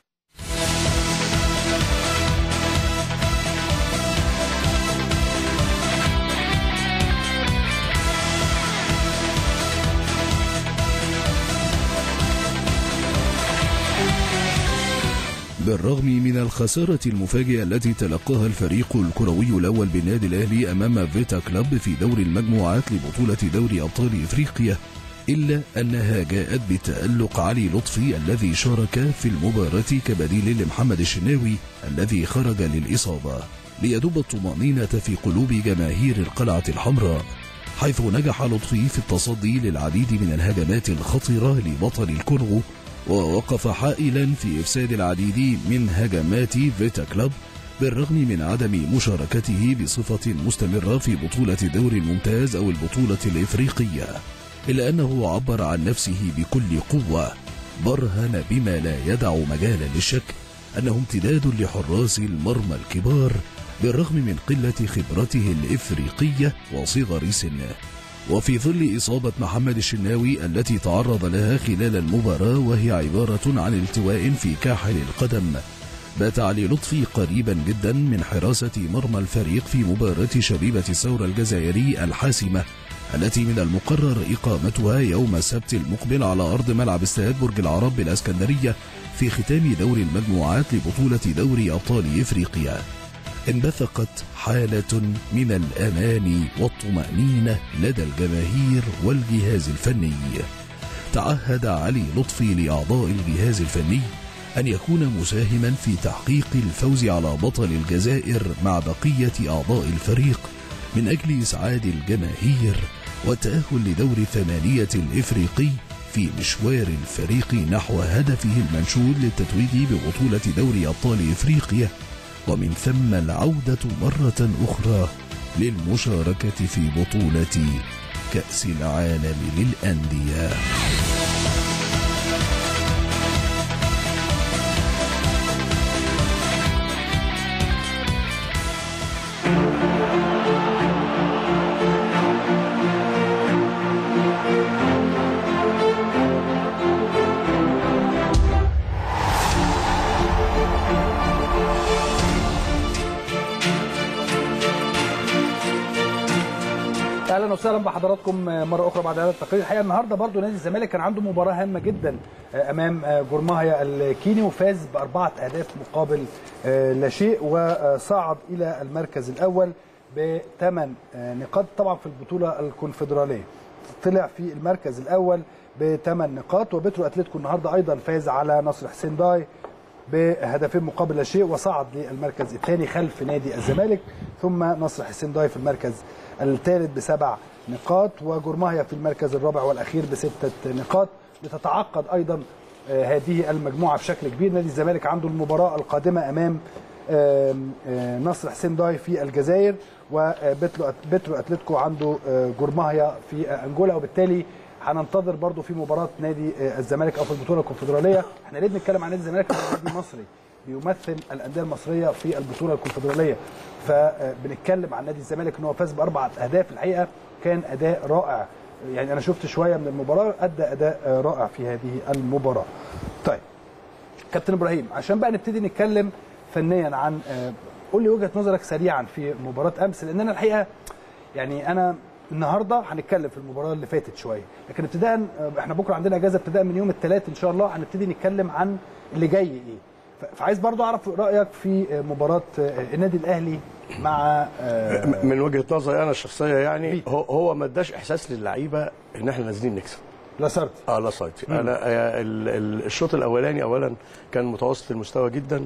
F: بالرغم من الخسارة المفاجئة التي تلقاها الفريق الكروي الأول بالنادي الأهلي أمام فيتا كلوب في دور المجموعات لبطولة دوري أبطال إفريقيا، إلا أنها جاءت بتألق علي لطفي الذي شارك في المباراة كبديل لمحمد الشناوي الذي خرج للإصابة، ليدب الطمأنينة في قلوب جماهير القلعة الحمراء، حيث نجح لطفي في التصدي للعديد من الهجمات الخطرة لبطل الكونغو، ووقف حائلا في إفساد العديد من هجمات فيتا كلوب بالرغم من عدم مشاركته بصفة مستمرة في بطولة الدوري الممتاز أو البطولة الإفريقية، إلا أنه عبر عن نفسه بكل قوة، برهن بما لا يدع مجالا للشك أنه امتداد لحراس المرمى الكبار بالرغم من قلة خبرته الإفريقية وصغر سنه. وفي ظل إصابة محمد الشناوي التي تعرض لها خلال المباراة وهي عبارة عن التواء في كاحل القدم، بات علي لطفي قريبا جدا من حراسة مرمى الفريق في مباراة شبيبة الثورة الجزائري الحاسمة التي من المقرر إقامتها يوم السبت المقبل على أرض ملعب استاد برج العرب بالإسكندرية في ختام دور المجموعات لبطولة دوري أبطال إفريقيا. انبثقت حالة من الأمان والطمأنينة لدى الجماهير والجهاز الفني. تعهد علي لطفي لأعضاء الجهاز الفني أن يكون مساهما في تحقيق الفوز على بطل الجزائر مع بقية أعضاء الفريق من أجل إسعاد الجماهير والتأهل لدور الثمانية الإفريقي في مشوار الفريق نحو هدفه المنشود للتتويج ببطولة دوري أبطال إفريقيا، ومن ثم العودة مرة أخرى للمشاركة في بطولة كأس العالم للأندية.
A: اهلا وسهلا بحضراتكم مره اخرى بعد هذا التقرير. الحقيقه النهارده برضو نادي الزمالك كان عنده مباراه هامه جدا امام جورماهيا الكيني وفاز باربعه اهداف مقابل لا شيء وصعد الى المركز الاول بثمان نقاط. طبعا في البطوله الكونفدراليه طلع في المركز الاول بثمان نقاط. وبترو اتلتيكو النهارده ايضا فاز على نصر حسين داي بهدفين مقابل لا شيء وصعد للمركز الثاني خلف نادي الزمالك. ثم نصر حسين داي في المركز الثالث بسبع نقاط وجورماهيا في المركز الرابع والاخير بسته نقاط. لتتعقد ايضا هذه المجموعه بشكل كبير. نادي الزمالك عنده المباراه القادمه امام نصر حسين داي في الجزائر وبترو اتلتيكو عنده جورماهيا في انجولا. وبالتالي هننتظر برضو في مباراه نادي الزمالك او في البطوله الكونفدراليه. احنا ليه بنتكلم عن نادي الزمالك؟ نادي مصري بيمثل الانديه المصريه في البطوله الكونفدراليه، فبنتكلم عن نادي الزمالك ان هو فاز باربع اهداف. الحقيقه كان اداء رائع، يعني انا شفت شويه من المباراه، ادى اداء رائع في هذه المباراه. طيب كابتن ابراهيم، عشان بقى نبتدي نتكلم فنيا عن قول لي وجهه نظرك سريعا في مباراه امس، لان انا الحقيقه يعني انا النهارده هنتكلم في المباراه اللي فاتت شويه، لكن ابتداء احنا بكره عندنا اجازه ابتداء من يوم الثلاث ان شاء الله هنبتدي نتكلم عن اللي جاي ايه. فعايز برضو اعرف رايك في مباراه النادي الاهلي مع
E: من وجهه نظري انا الشخصيه، يعني هو هو ما اداش احساس للعيبه ان احنا نازلين نكسب.
A: لاسارتي
E: اه لاسارتي انا الشوط الاولاني اولا كان متوسط المستوى جدا،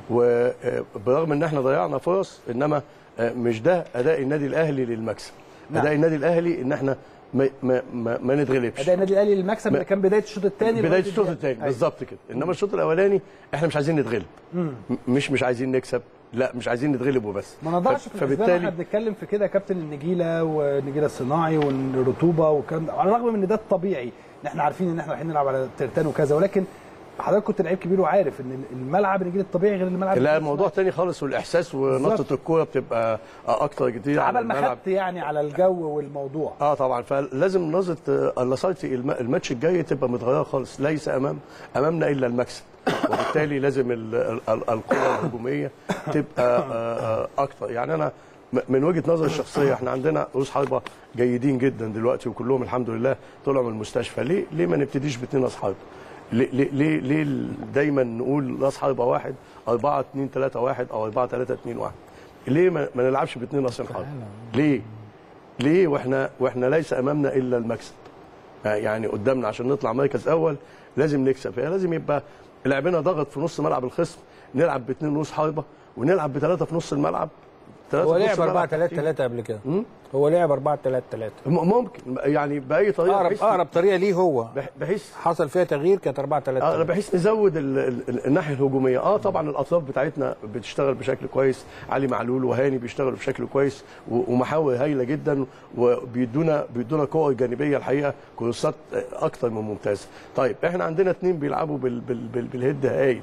E: وبرغم ان احنا ضيعنا فرص انما مش ده اداء النادي الاهلي للمكسب. نعم. اداء النادي الاهلي ان احنا ما ما ما, ما نتغلبش.
A: اداء النادي الاهلي للمكسب اللي كان بدايه الشوط الثاني
E: بدايه الشوط الثاني بالظبط كده. انما الشوط الاولاني احنا مش عايزين نتغلب، مش مش عايزين نكسب، لا مش عايزين نتغلب وبس.
A: ما نضعش في الاسباب احنا بنتكلم في كده يا كابتن، النجيله والنجيله الصناعي والرطوبه والكلام ده، على الرغم من ان ده الطبيعي ان احنا عارفين ان احنا رايحين نلعب على ترتان وكذا، ولكن حضرتك كنت لعيب كبير وعارف ان الملعب النجيل الطبيعي غير الملعب.
E: لا الموضوع ثاني خالص، والاحساس ونطه الكوره بتبقى اكتر كتير
A: على الملعب يعني على الجو والموضوع.
E: اه طبعا، فلازم نظره اللاسارتي الماتش الجاي تبقى متغيره خالص. ليس امام امامنا الا المكسب، وبالتالي لازم القوه الهجوميه تبقى اكتر. يعني انا من وجهه نظري الشخصيه احنا عندنا رؤوس حربه جيدين جدا دلوقتي وكلهم الحمد لله طلعوا من المستشفى. ليه ليه ما نبتديش باثنين راس حربه؟ ليه ليه ليه دايما نقول راس حربه واحد أربعة اتنين ثلاثة واحد او أربعة ثلاثة اتنين واحد؟ ليه ما نلعبش باثنين راس حربه؟ ليه؟ ليه واحنا واحنا ليس امامنا الا المكسب؟ يعني قدامنا عشان نطلع مركز اول لازم نكسب، فهي لازم يبقى لعبنا ضغط في نص ملعب الخصم، نلعب باثنين رؤوس حربه ونلعب بثلاثه في نص الملعب.
C: هو لعب أربعة ثلاثة ثلاثة قبل كده. هو لعب أربعة ثلاثة ثلاثة
E: ممكن يعني باي طريقه.
C: اقرب اقرب طريقه ليه هو
E: بحيث
C: حصل فيها تغيير كانت أربعة ثلاثة ثلاثة
E: اه بحيث نزود ال ال الناحيه الهجوميه. اه طبعا الاطراف بتاعتنا بتشتغل بشكل كويس، علي معلول وهاني بيشتغلوا بشكل كويس ومحاور هايله جدا، وبيدونا بيدونا قوه جانبيه الحقيقه، كورسات اكتر من ممتازه. طيب احنا عندنا اثنين بيلعبوا بال بال بال بالهيد هايل،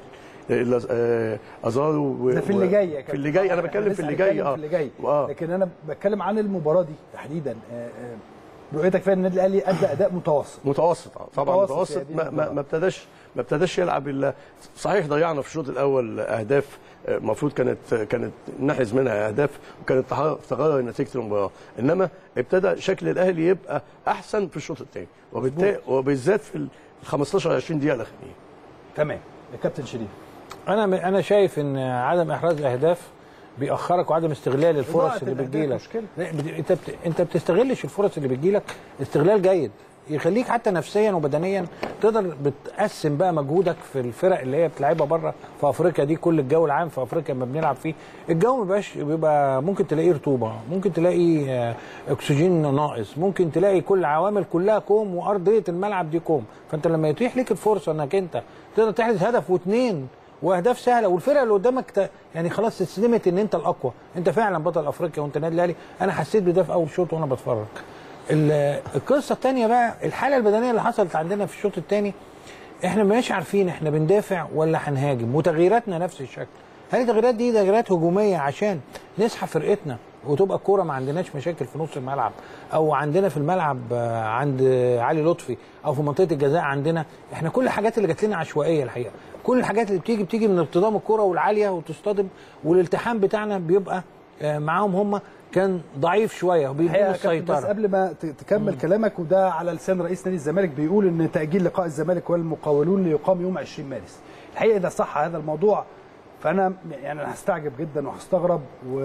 E: ازارو
A: ده في اللي جاي يا
E: في اللي جاي انا بتكلم في اللي جاي اه
A: في اللي جاي آه. لكن انا بتكلم عن المباراه دي تحديدا. رؤيتك فيها ان النادي الاهلي ادى اداء متوسط
E: متوسط طبعا متوسط, متوسط ما, ما, ما ابتداش ما ابتداش يلعب الا صحيح. ضيعنا في الشوط الاول اهداف المفروض كانت كانت نحرز منها اهداف وكانت تغير نتيجه المباراه، انما ابتدى شكل الاهلي يبقى احسن في الشوط الثاني وبالذات في ال خمستاشر عشرين دقيقه الاخرانيه.
A: تمام يا كابتن شريف.
C: انا انا شايف ان عدم احراز الاهداف بيأخرك، وعدم استغلال الفرص اللي بتجيلك. انت بت... انت بتستغلش الفرص اللي بتجيلك استغلال جيد يخليك حتى نفسيا وبدنيا تقدر بتقسم بقى مجهودك في الفرق اللي هي بتلعبها بره في افريقيا دي. كل الجو العام في افريقيا لما بنلعب فيه الجو ما بيبقاش بيبقى ممكن تلاقي رطوبه، ممكن تلاقي اكسجين ناقص، ممكن تلاقي كل عوامل كلها كوم، وارضيه الملعب دي كوم. فانت لما يتيح لك الفرصه انك انت تقدر تحرز هدف واثنين واهداف سهله، والفرقه اللي قدامك يعني خلاص استسلمت ان انت الاقوى، انت فعلا بطل افريقيا وانت النادي الاهلي. انا حسيت بده في اول شوط وانا بتفرج. القصه الثانيه بقى الحاله البدنيه اللي حصلت عندنا في الشوط الثاني، احنا مش عارفين احنا بندافع ولا هنهاجم، وتغييراتنا نفس الشكل. هل التغييرات دي تغييرات هجوميه عشان نسحب فرقتنا وتبقى الكوره ما عندناش مشاكل في نص الملعب، او عندنا في الملعب عند علي لطفي، او في منطقه الجزاء عندنا؟ احنا كل الحاجات اللي جات لنا عشوائيه الحقيقه، كل الحاجات اللي بتيجي بتيجي من اصطدام الكوره والعاليه وتصطدم، والالتحام بتاعنا بيبقى معاهم هم كان ضعيف شويه وبيديله السيطره.
A: بس قبل ما تكمل مم. كلامك، وده على لسان رئيس نادي الزمالك بيقول ان تاجيل لقاء الزمالك والمقاولون ليقام يوم عشرين مارس. الحقيقه اذا صح هذا الموضوع فانا يعني انا هستعجب جدا وهستغرب، و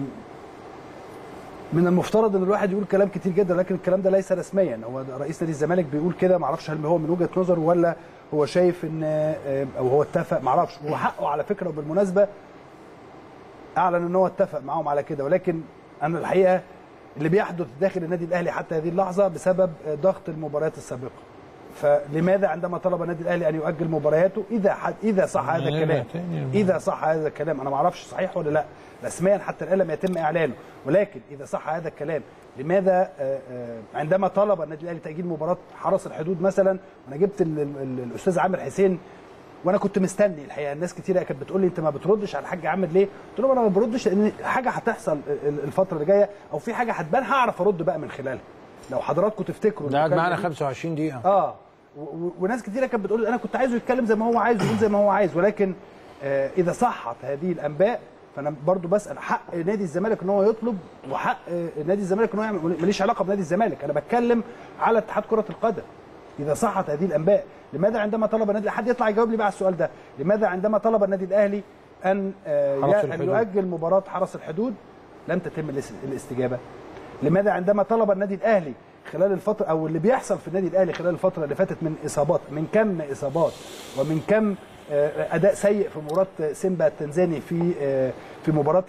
A: من المفترض ان الواحد يقول كلام كتير جدا، لكن الكلام ده ليس رسميا. هو رئيس نادي الزمالك بيقول كده، ما اعرفش هل هو من وجهه نظره ولا هو شايف ان او هو اتفق، ما اعرفش. هو حقه على فكره، وبالمناسبه اعلن ان هو اتفق معاهم على كده، ولكن انا الحقيقه اللي بيحدث داخل النادي الاهلي حتى هذه اللحظه بسبب ضغط المباريات السابقه. فلماذا عندما طلب النادي الاهلي ان يؤجل مبارياته، اذا حد اذا صح هذا الكلام اذا صح هذا الكلام انا ما اعرفش صحيح ولا لا رسميا، حتى الان لم يتم اعلانه، ولكن اذا صح هذا الكلام لماذا عندما طلب النادي الاهلي تاجيل مباراه حرس الحدود مثلا، وانا جبت الاستاذ عامر حسين وانا كنت مستني الحقيقه، الناس كتير كانت بتقول لي انت ما بتردش على الحاج عامر ليه؟ قلت لهم انا ما بردش لان حاجه هتحصل الفتره اللي جايه او في حاجه هتبان هعرف ارد بقى من خلالها. لو حضراتكم تفتكروا
C: ده قعد معانا خمسة وعشرين دقيقه
A: اه وناس كتير كانت بتقول انا كنت عايزه يتكلم زي ما هو عايز ويقول زي ما هو عايز، ولكن آه اذا صحت هذه الانباء فانا برضو بسال حق نادي الزمالك ان هو يطلب، وحق آه نادي الزمالك ان هو يعمل. ماليش علاقه بنادي الزمالك، انا بتكلم على اتحاد كره القدم. اذا صحت هذه الانباء لماذا عندما طلب النادي، حد يطلع يجاوب لي بقى على السؤال ده، لماذا عندما طلب النادي الاهلي ان آه ان يؤجل مباراه حرس الحدود لم تتم الاستجابه؟ لماذا عندما طلب النادي الاهلي خلال الفتره او اللي بيحصل في النادي الاهلي خلال الفتره اللي فاتت من اصابات، من كم اصابات ومن كم اداء سيء في مباراه سيمبا التنزاني في في مباراه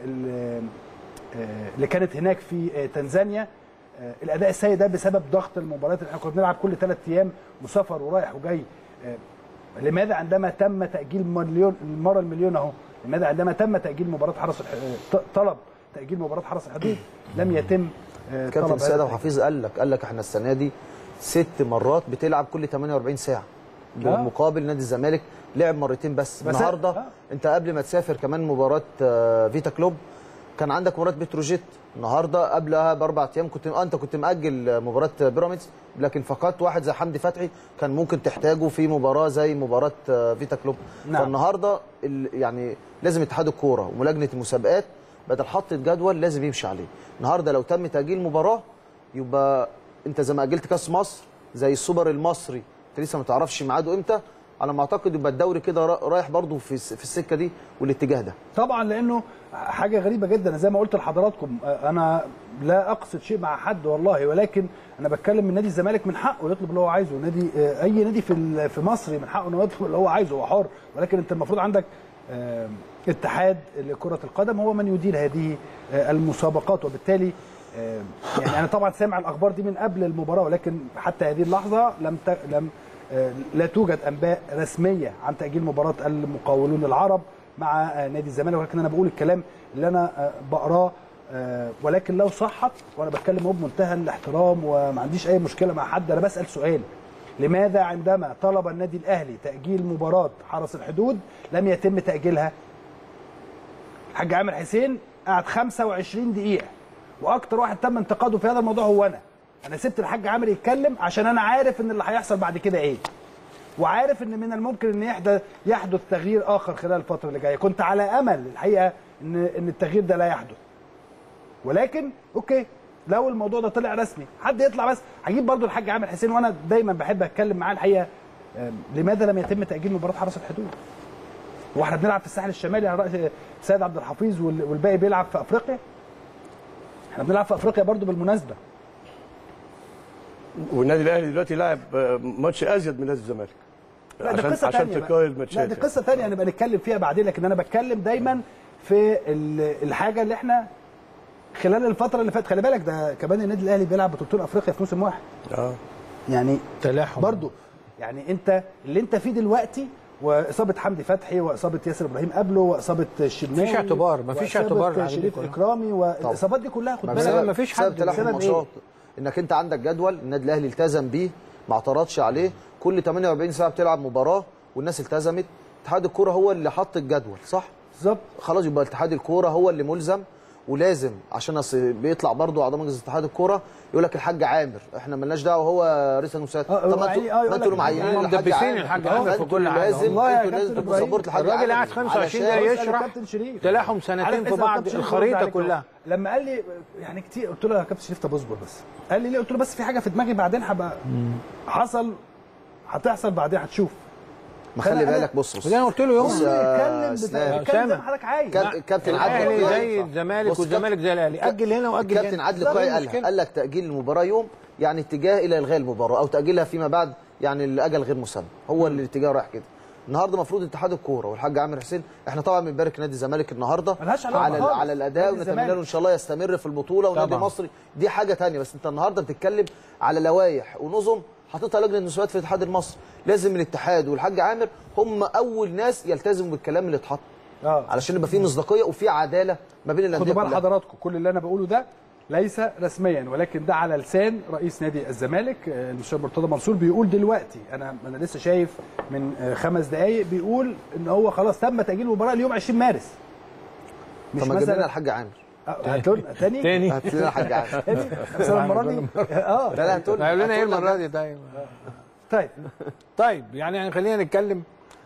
A: اللي كانت هناك في تنزانيا، الاداء السيء ده بسبب ضغط المباريات اللي احنا كنا بنلعب كل ثلاث ايام وسفر ورايح وجاي. لماذا عندما تم تاجيل مليون المره المليون اهو، لماذا عندما تم تاجيل مباراه حرس طلب تاجيل مباراه حرس الحدود لم يتم؟
D: كابتن سيد ابو حفيظ قال لك قال لك احنا السنه دي ست مرات بتلعب كل ثمانية وأربعين ساعه، بالمقابل نادي الزمالك لعب مرتين بس. بس النهارده آه. انت قبل ما تسافر كمان مباراه فيتا كلوب كان عندك مباراه بتروجيت، النهارده قبلها باربع ايام كنت انت كنت مأجل مباراه بيراميدز، لكن فقدت واحد زي حمدي فتحي كان ممكن تحتاجه في مباراه زي مباراه فيتا كلوب. نعم. فالنهارده يعني لازم اتحاد الكوره وملجنه المسابقات بدل حط جدول لازم يمشي عليه. النهارده لو تم تاجيل مباراه يبقى انت زي ما اجلت كاس مصر زي السوبر المصري انت لسه ما تعرفش ميعاده امتى، على ما اعتقد يبقى الدوري كده رايح برضه في في السكه دي والاتجاه ده.
A: طبعا لانه حاجه غريبه جدا زي ما قلت لحضراتكم، انا لا اقصد شيء مع حد والله، ولكن انا بتكلم من نادي الزمالك من حقه يطلب اللي هو عايزه، نادي اي نادي في في مصر من حقه انه يطلب اللي هو عايزه، هو حر، ولكن انت المفروض عندك اتحاد لكرة القدم هو من يدير هذه المسابقات، وبالتالي يعني انا طبعا سامع الاخبار دي من قبل المباراه، ولكن حتى هذه اللحظه لم ت... لم لا توجد انباء رسميه عن تاجيل مباراه المقاولون العرب مع نادي الزمالك، ولكن انا بقول الكلام اللي انا بقراه، ولكن لو صحت وانا بتكلم بمنتهى الاحترام وما عنديش اي مشكله مع حد، انا بسال سؤال، لماذا عندما طلب النادي الاهلي تاجيل مباراه حرس الحدود لم يتم تاجيلها؟ الحاج عامر حسين قعد خمسة وعشرين دقيقه واكتر واحد تم انتقاده في هذا الموضوع هو انا. انا سبت الحاج عامر يتكلم عشان انا عارف ان اللي هيحصل بعد كده ايه، وعارف ان من الممكن ان يحدث يحدث تغيير اخر خلال الفتره اللي جايه. كنت على امل الحقيقه ان ان التغيير ده لا يحدث، ولكن اوكي لو الموضوع ده طلع رسمي حد يطلع بس هجيب برضو الحاج عامر حسين، وانا دايما بحب اتكلم معاه الحقيقه لماذا لم يتم تاجيل مباراه حرس الحدود؟ واحنا بنلعب في الساحل الشمالي على راي سيد عبد الحفيظ والباقي بيلعب في افريقيا. احنا بنلعب في افريقيا برضو بالمناسبه.
E: والنادي الاهلي دلوقتي لاعب ماتش ازيد من نادي الزمالك.
A: لا دي قصه
E: عشان
A: ثانيه
E: تقارن الماتشات.
A: لا دي قصه ثانيه هنبقى نتكلم فيها بعدين، لكن انا بتكلم دايما في الحاجه اللي احنا خلال الفتره اللي فاتت. خلي بالك ده كمان النادي الاهلي بيلعب بطولتين افريقيا في موسم واحد.
E: اه
A: يعني
C: تلاحم
A: برضو، يعني انت اللي انت فيه دلوقتي واصابه حمدي فتحي واصابه ياسر ابراهيم قبله واصابه الشناوي
C: مفيش اعتبار مفيش اعتبار
A: شريف اكرامي والاصابات دي كلها خد بالك
C: مفيش حد
D: بسبب ايه؟ انك انت عندك جدول النادي الاهلي التزم بيه ما اعترضش عليه، كل ثمانية وأربعين ساعه بتلعب مباراه والناس التزمت. اتحاد الكوره هو اللي حط الجدول صح؟
A: بالظبط.
D: خلاص يبقى اتحاد الكوره هو اللي ملزم، ولازم عشان اصل بيطلع برضه اعضاء مجلس اتحاد الكوره يقول لك الحاج عامر احنا مالناش دعوه هو رئيس المساعد. طب ما انتوا اللي معينين
C: الحاج عامر الحاج عامر في كل حاجه.
D: لازم انتوا لازم تبقوا سبورت الحاج عامر.
C: الراجل قاعد خمسة وعشرين دقيقه يشرح تلاحم سنتين في بعض الخريطه كلها.
A: لما قال لي يعني كتير قلت له يا كابتن شريف طب اصبر بس. قال لي ليه؟ قلت له بس في حاجه في دماغي بعدين هبقى حصل هتحصل بعدين هتشوف.
D: ما خلي بالك بص بص
C: انا قلت له يوم
A: اتكلم زي ما حضرتك عايز.
D: كابتن
C: عادل زي الزمالك والزمالك زي الاهلي اجل هنا واجل هنا.
D: كابتن عادل القيعي قال قال لك تاجيل المباراه يوم يعني اتجاه الى الغاء المباراه او تاجيلها فيما بعد يعني لاجل غير مسمى. هو اللي الاتجاه رايح كده. النهارده المفروض اتحاد الكوره والحاج عامر حسين احنا طبعا بنبارك نادي الزمالك النهارده على على الاداء ونتمنى له ان شاء الله يستمر في البطوله ونادي مصري دي حاجه ثانيه. بس انت النهارده بتتكلم على لوائح ونظم حاططها لجنه المسابقات في الاتحاد المصري. لازم الاتحاد والحاج عامر هم اول ناس يلتزموا بالكلام اللي اتحط اه علشان يبقى في مصداقيه وفي عداله ما بين الانديه.
A: خدوا بال حضراتكم كل اللي انا بقوله ده ليس رسميا ولكن ده على لسان رئيس نادي الزمالك المستشار مرتضى منصور. بيقول دلوقتي انا انا لسه شايف من خمس دقائق بيقول ان هو خلاص تم تاجيل المباراه ليوم عشرين مارس.
D: مش طب ما جبنا الحاج عامر
A: هاتوا تاني
D: تاني هات لنا الحاج عامر
A: بس المره دي اه
D: لا لا هاتوا
C: لنا ايه المره دي. طيب
A: طيب
C: طيب يعني خلينا نتكلم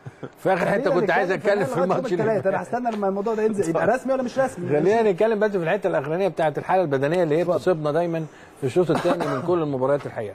C: في اخر حته كنت عايز اتكلم في الماتش
A: الثلاث. انا هستنى لما الموضوع ده ينزل يبقى رسمي ولا مش رسمي.
C: خلينا نتكلم بس في الحته الاخرانيه بتاعه الحاله البدنيه اللي هي بتصيبنا دايما في الشوط الثاني من كل المباريات. الحقيقه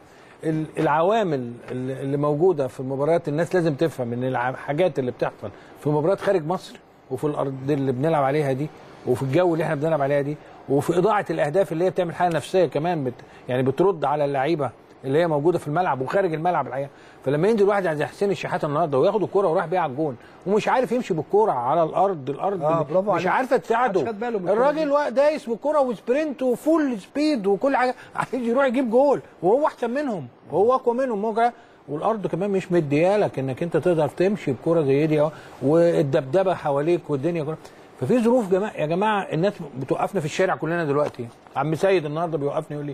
C: العوامل اللي موجوده في المباريات الناس لازم تفهم ان الحاجات اللي بتحصل في مباريات خارج مصر وفي الارض اللي بنلعب عليها دي وفي الجو اللي احنا بنلعب عليها دي وفي اضاعه الاهداف اللي هي بتعمل حاله نفسيه كمان بت يعني بترد على اللعيبه اللي هي موجوده في الملعب وخارج الملعب الحقيقه. فلما ينزل واحد زي حسين الشحات النهارده وياخد الكوره ويروح بيها على الجون ومش عارف يمشي بالكوره على الارض الارض
A: آه
C: مش عارفه تساعده. الراجل دايس بالكوره وسبرنت وفول سبيد وكل حاجه عايز يروح يجيب جول وهو احسن منهم وهو اقوى منهم موجه والارض كمان مش مديالك انك انت تقدر تمشي بكوره زي دي اهو والدبدبه حواليك والدنيا كلها. ففي ظروف جماعة يا جماعه الناس بتوقفنا في الشارع كلنا دلوقتي. عم سيد النهارده بيوقفني يقول لي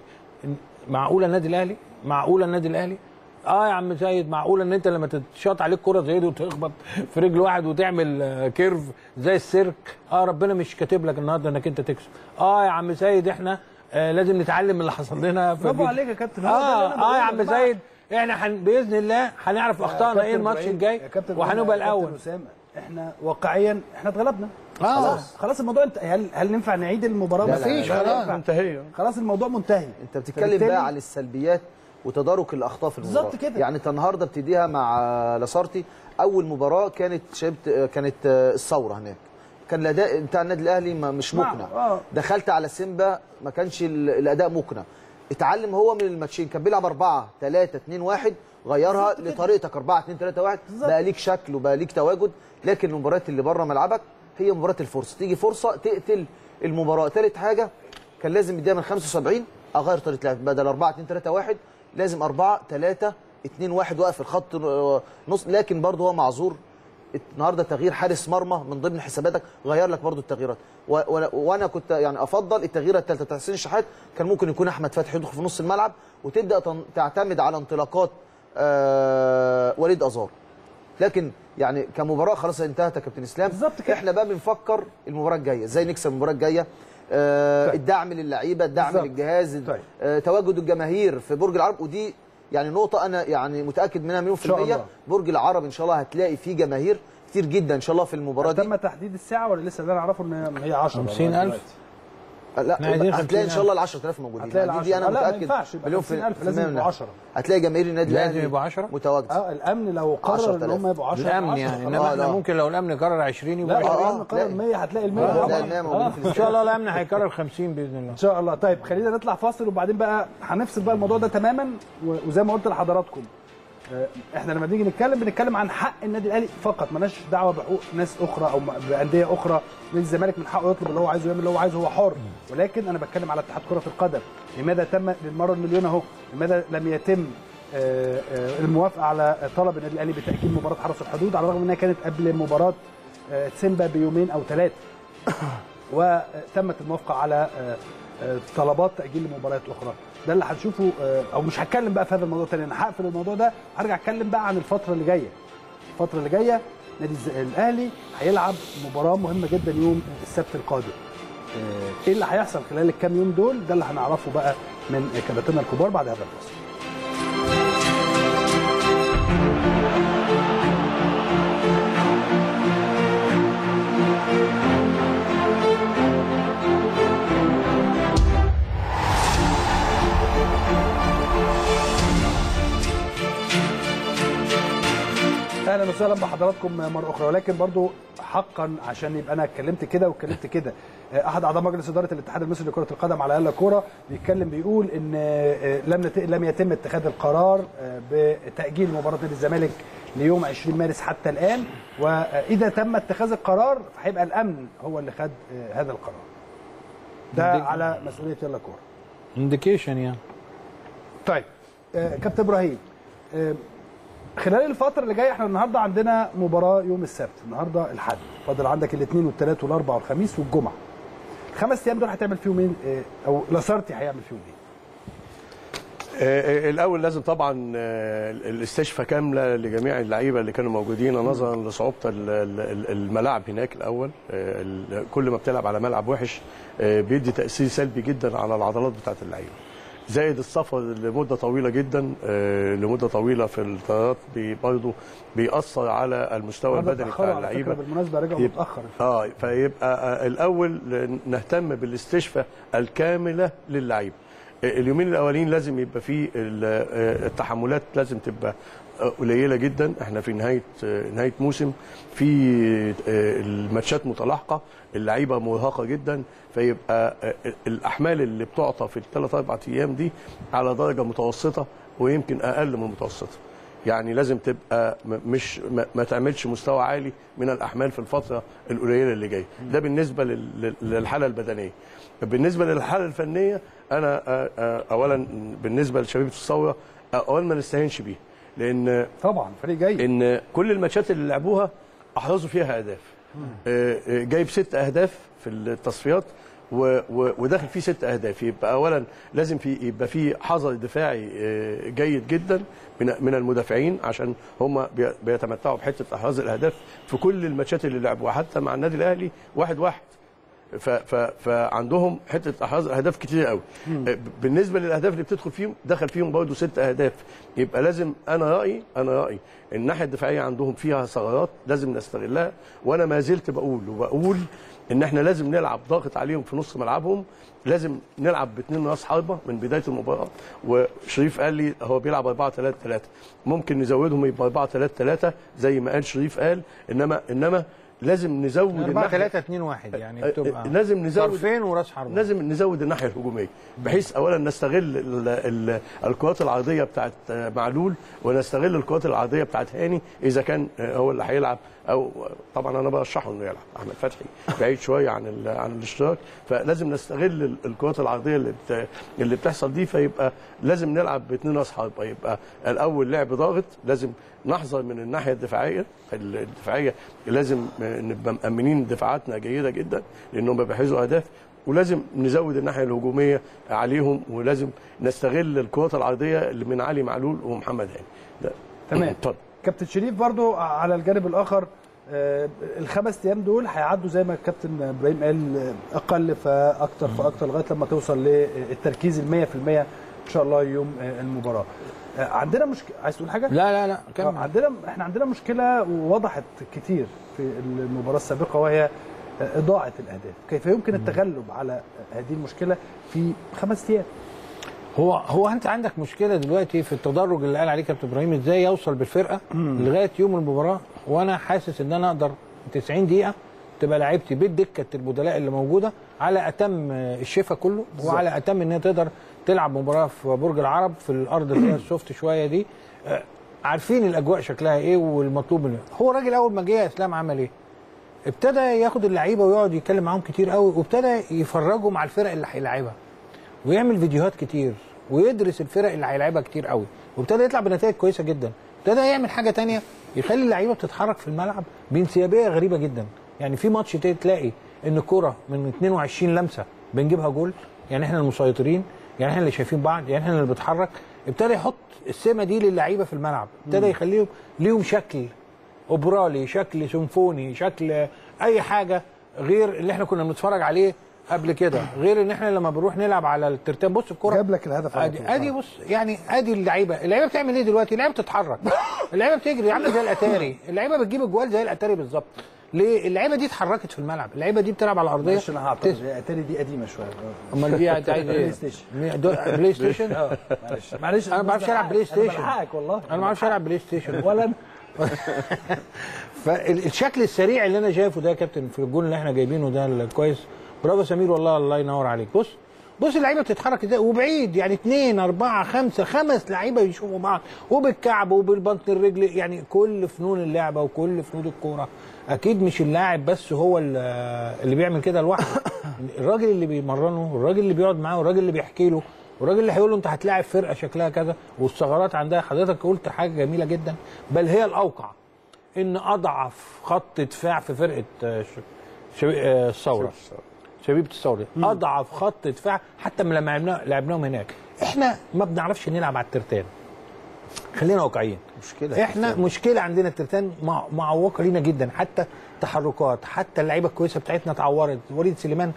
C: معقوله النادي الاهلي معقوله النادي الاهلي اه يا عم سيد معقوله ان انت لما تتشاط عليك كره زي دي وتخبط في رجل واحد وتعمل كيرف زي السيرك اه ربنا مش كاتب لك النهارده انك انت تكسب. اه يا عم سيد احنا آه لازم نتعلم من اللي حصل لنا.
A: برافو عليك يا كابتن.
C: اه اه يا عم سيد احنا حن باذن الله هنعرف اخطائنا ايه الماتش الجاي وهنبقى الاول.
A: احنا واقعيا احنا اتغلبنا
C: آه.
A: خلاص خلاص الموضوع انت هل هل ننفع نعيد المباراه؟
C: مفيش خلاص
E: منتهيه
A: خلاص الموضوع منتهي.
D: انت بتتكلم بقى على السلبيات وتدارك الاخطاء في المباراه
A: بالظبط كده.
D: يعني انت النهارده بتديها مع لاسارتي. اول مباراه كانت شبت كانت الثوره هناك كان الاداء بتاع النادي الاهلي مش مقنع.
A: آه.
D: دخلت على سيمبا ما كانش الاداء مقنع. اتعلم هو من الماتشين كان بيلعب أربعة ثلاثة اثنين واحد غيرها لطريقتك أربعة اثنين ثلاثة واحد بقى ليك شكل وبقى ليك تواجد. لكن المباريات اللي بره ملعبك هي مباراه الفرصه تيجي فرصه تقتل المباراه. ثالث حاجه كان لازم يديها من خمسة وسبعين اغير طريقه لعب بدل أربعة اثنين ثلاثة واحد لازم أربعة ثلاثة اثنين واحد واقف الخط نص. لكن برضه هو معذور. النهارده تغيير حارس مرمى من ضمن حساباتك غير لك برضه التغييرات وانا كنت يعني افضل التغييره الثالثه بتاع حسين الشحات. كان ممكن يكون احمد فتحي يدخل في نص الملعب وتبدا تعتمد على انطلاقات آه وليد ازار. لكن يعني كمباراه خلاص انتهت يا كابتن اسلام. احنا بقى بنفكر المباراه الجايه ازاي نكسب المباراه الجايه. آه طيب. الدعم للعيبه الدعم بالزبط. للجهاز طيب. آه تواجد الجماهير في برج العرب ودي يعني نقطه انا يعني متاكد منها مليون في الميه. برج العرب ان شاء الله هتلاقي فيه جماهير كتير جدا ان شاء الله في المباراه دي.
A: تم تحديد الساعه ولا لسه؟ اللي انا اعرفه ان هي عشرة
C: خمسين ألف.
D: لا هتلاقي ان شاء الله ال عشرة آلاف موجودين.
A: هتلاقي
D: دي, دي انا متاكد
A: مليون في ألف لازم يبقوا عشرة.
D: هتلاقي جماهير النادي الاهلي
C: لازم يبقوا عشرة
D: متواجده.
A: اه الامن لو قرر ان هم يبقوا عشرة
C: الامن يعني انما احنا ممكن لو الامن قرر عشرين يبقوا
A: لا لو الامن قرر مية هتلاقي ال مية
D: طبعا.
C: ان شاء الله الامن هيقرر خمسين باذن الله
A: ان شاء الله. طيب خلينا نطلع فاصل وبعدين بقى هنفصل بقى الموضوع ده تماما. وزي ما قلت لحضراتكم احنا لما بنيجي نتكلم بنتكلم عن حق النادي الاهلي فقط، مالناش دعوه بحقوق ناس اخرى او بانديه اخرى. نادي الزمالك من حقه يطلب اللي هو عايزه ويعمل اللي هو عايزه، هو حر. ولكن انا بتكلم على اتحاد كره القدم. لماذا تم للمره المليون اهو لماذا لم يتم الموافقه على طلب النادي الاهلي بتاجيل مباراه حرس الحدود على الرغم انها كانت قبل مباراه سيمبا بيومين او ثلاثه، وتمت الموافقه على طلبات تاجيل لمباريات اخرى. ده اللي هنشوفه، او مش هتكلم بقى في هذا الموضوع تاني. انا هقفل الموضوع ده هرجع اتكلم بقى عن الفتره اللي جايه. الفتره اللي جايه نادي الاهلي هيلعب مباراه مهمه جدا يوم السبت القادم. ايه اللي هيحصل خلال الكام يوم دول، ده اللي هنعرفه بقى من كباتننا الكبار بعد هذا الفصل. اهلا وسهلا بحضراتكم مره اخرى، ولكن برضو حقا عشان يبقى انا اتكلمت كده واتكلمت كده، احد اعضاء مجلس اداره الاتحاد المصري لكره القدم على الاقل كوره بيتكلم بيقول ان لم لم يتم اتخاذ القرار بتاجيل مباراه نادي الزمالك ليوم عشرين مارس حتى الان، واذا تم اتخاذ القرار فهيبقى الامن هو اللي خد هذا القرار. ده على مسؤوليه يلا كوره.
C: انديكيشن يعني.
A: طيب كابتن ابراهيم، خلال الفترة اللي جاية احنا النهارده عندنا مباراة يوم السبت، النهارده الحد، فاضل عندك الاثنين والثلاث والاربع والخميس والجمعة. الخمس ايام دول هتعمل فيهم ايه؟ او لاسارتي هيعمل فيهم
E: ايه؟ الاول لازم طبعا الاستشفاء كامله لجميع اللعيبه اللي كانوا موجودين نظرا لصعوبه الملاعب هناك. الاول كل ما بتلعب على ملعب وحش بيدي تاثير سلبي جدا على العضلات بتاعه اللعيبه، زائد السفر لمده طويله جدا لمده طويله في الطيارات برضه بيأثر على المستوى البدني بتاع اللعيبه.
A: بالمناسبه رجعوا متاخر
E: اه فيبقى الاول نهتم بالاستشفاء الكامله للعيبه. اليومين الاولين لازم يبقى فيه التحملات لازم تبقى قليله جدا، احنا في نهايه نهايه موسم، في الماتشات متلاحقه، اللعيبه مرهقه جدا، فيبقى الاحمال اللي بتعطى في الثلاث اربع ايام دي على درجه متوسطه ويمكن اقل من المتوسطه. يعني لازم تبقى مش ما تعملش مستوى عالي من الاحمال في الفتره القليله اللي جايه. ده بالنسبه للحاله البدنيه. بالنسبه للحاله الفنيه، انا اولا بالنسبه لشبيبه الثوره اولا ما نستهينش بيه، لان
A: طبعا فريق جاي،
E: ان كل الماتشات اللي لعبوها احرزوا فيها اهداف. جايب ست اهداف في التصفيات وداخل فيه ست اهداف، يبقى اولا لازم في يبقى في حذر دفاعي جيد جدا من من المدافعين عشان هم بيتمتعوا بحته احراز الاهداف في كل الماتشات اللي لعبوها، حتى مع النادي الاهلي واحد واحد فعندهم حته احراز اهداف كتير قوي. بالنسبه للاهداف اللي بتدخل فيهم دخل فيهم برضه ست اهداف، يبقى لازم انا رايي انا رايي الناحيه الدفاعيه عندهم فيها ثغرات لازم نستغلها، وانا ما زلت بقول وبقول ان احنا لازم نلعب ضاغط عليهم في نص ملعبهم، لازم نلعب باثنين راس حربه من بدايه المباراه. وشريف قال لي هو بيلعب أربعة ثلاثة ثلاثة، ممكن نزودهم يبقى أربعة ثلاثة ثلاثة زي ما قال شريف قال، انما انما لازم نزود
C: أربعة ثلاثة اثنين واحد يعني بتبقى
E: لازم نزود
C: طرفين وراس حربه،
E: لازم نزود الناحيه الهجوميه بحيث اولا نستغل ال ال الكرات العرضيه بتاعت معلول ونستغل الكرات العرضيه بتاعت هاني اذا كان هو اللي هيلعب، او طبعا انا برشحه انه يلعب احمد فتحي بعيد شويه عن عن الاشتراك، فلازم نستغل الكرات العرضيه اللي بت اللي بتحصل دي، فيبقى لازم نلعب باثنين راس حربه. يبقى الاول لعب ضاغط، لازم نحذر من الناحيه الدفاعيه الدفاعيه لازم نبقى مأمنين دفاعاتنا جيده جدا لانهم بيحرزوا اهداف، ولازم نزود الناحيه الهجوميه عليهم، ولازم نستغل الكرات العرضيه اللي من علي معلول ومحمد هاني.
A: تمام. طب كابتن شريف برضو على الجانب الاخر، آه الخمس ايام دول هيعدوا زي ما الكابتن ابراهيم قال اقل فاكتر فاكتر لغايه لما توصل للتركيز ال مية في المية ان شاء الله يوم آه المباراه. آه عندنا مشكله، عايز تقول حاجه؟
C: لا لا لا كمل.
A: عندنا احنا عندنا مشكله ووضحت كتير في المباراه السابقه، وهي اضاعه الاهداف. كيف يمكن التغلب على هذه المشكله في خمس ايام؟
C: هو هو انت عندك مشكله دلوقتي في التدرج اللي قال عليه كابتن ابراهيم، ازاي يوصل بالفرقه لغايه يوم المباراه وانا حاسس ان انا اقدر تسعين دقيقه تبقى لعيبتي بالدكه البدلاء اللي موجوده على اتم الشفا كله، وعلى اتم ان هي تقدر تلعب مباراه في برج العرب في الارض اللي هي السوفت شويه دي، عارفين الاجواء شكلها ايه والمطلوب منه. هو الراجل اول ما جه يا اسلام عمل ايه؟ ابتدى ياخد اللعيبه ويقعد يتكلم معاهم كتير قوي، وابتدى يفرجهم على الفرق اللي هيلاعبها ويعمل فيديوهات كتير ويدرس الفرق اللي هيلاعبها كتير قوي، وابتدى يطلع بنتائج كويسه جدا. ابتدى يعمل حاجه ثانيه يخلي اللعيبه بتتحرك في الملعب بانسيابيه غريبه جدا. يعني في ماتش تلاقي ان الكره من اثنين وعشرين لمسه بنجيبها جول، يعني احنا المسيطرين، يعني احنا اللي شايفين بعض، يعني احنا اللي بنتحرك. ابتدى يحط السمه دي للعيبه في الملعب، ابتدى يخليهم ليهم شكل اوبرالي، شكل سيمفوني، شكل اي حاجه غير اللي احنا كنا بنتفرج عليه قبل كده، غير ان احنا لما بنروح نلعب على الترتان. بص الكوره
A: جاب لك الهدف على طول.
C: ادي بص يعني ادي اللعيبه اللعيبه بتعمل ايه دلوقتي؟ اللعيبه بتتحرك، اللعيبه بتجري عامله زي الاتاري، اللعيبه بتجيب الجوال زي الاتاري بالظبط. ليه؟ اللعيبه دي اتحركت في الملعب، اللعيبه دي بتلعب على الارضيه.
A: مش انا هعترض، الاتاري دي قديمه شويه.
C: امال دي عايز ايه؟
A: بلاي ستيشن.
C: بلاي ستيشن؟
A: اه معلش معلش
C: انا ما بعرفش العب بلاي ستيشن.
A: انا بلحقك والله،
C: انا ما بعرفش العب بلاي ستيشن
A: ولا انا.
C: فالشكل السريع اللي انا شايفه ده يا كابتن في الجول اللي احنا جايبينه ده الكويس، برافو سمير والله، الله ينور عليك. بص بص اللعيبه بتتحرك ازاي وبعيد، يعني اثنين أربعة خمسة خمس لعيبه يشوفوا بعض، وبالكعب وبالبطن الرجل، يعني كل فنون اللعبه وكل فنون الكوره. اكيد مش اللاعب بس هو اللي بيعمل كده لوحده، الراجل اللي بيمرنه، الراجل اللي بيقعد معاه، والراجل اللي بيحكي له، والراجل اللي هيقول له انت هتلاعب فرقه شكلها كذا، والثغرات عندها. حضرتك قلت حاجه جميله جدا، بل هي الاوقع، ان اضعف خط دفاع في فرقه الثوره، شبيبه الثوره، اضعف خط دفاع حتى لما لعبنا لعبناهم هناك. احنا ما بنعرفش نلعب على الترتان، خلينا واقعيين.
D: مشكله
C: احنا الترتان. مشكله عندنا الترتان معوقه لينا جدا، حتى تحركات، حتى اللعيبه الكويسه بتاعتنا اتعورت. وليد سليمان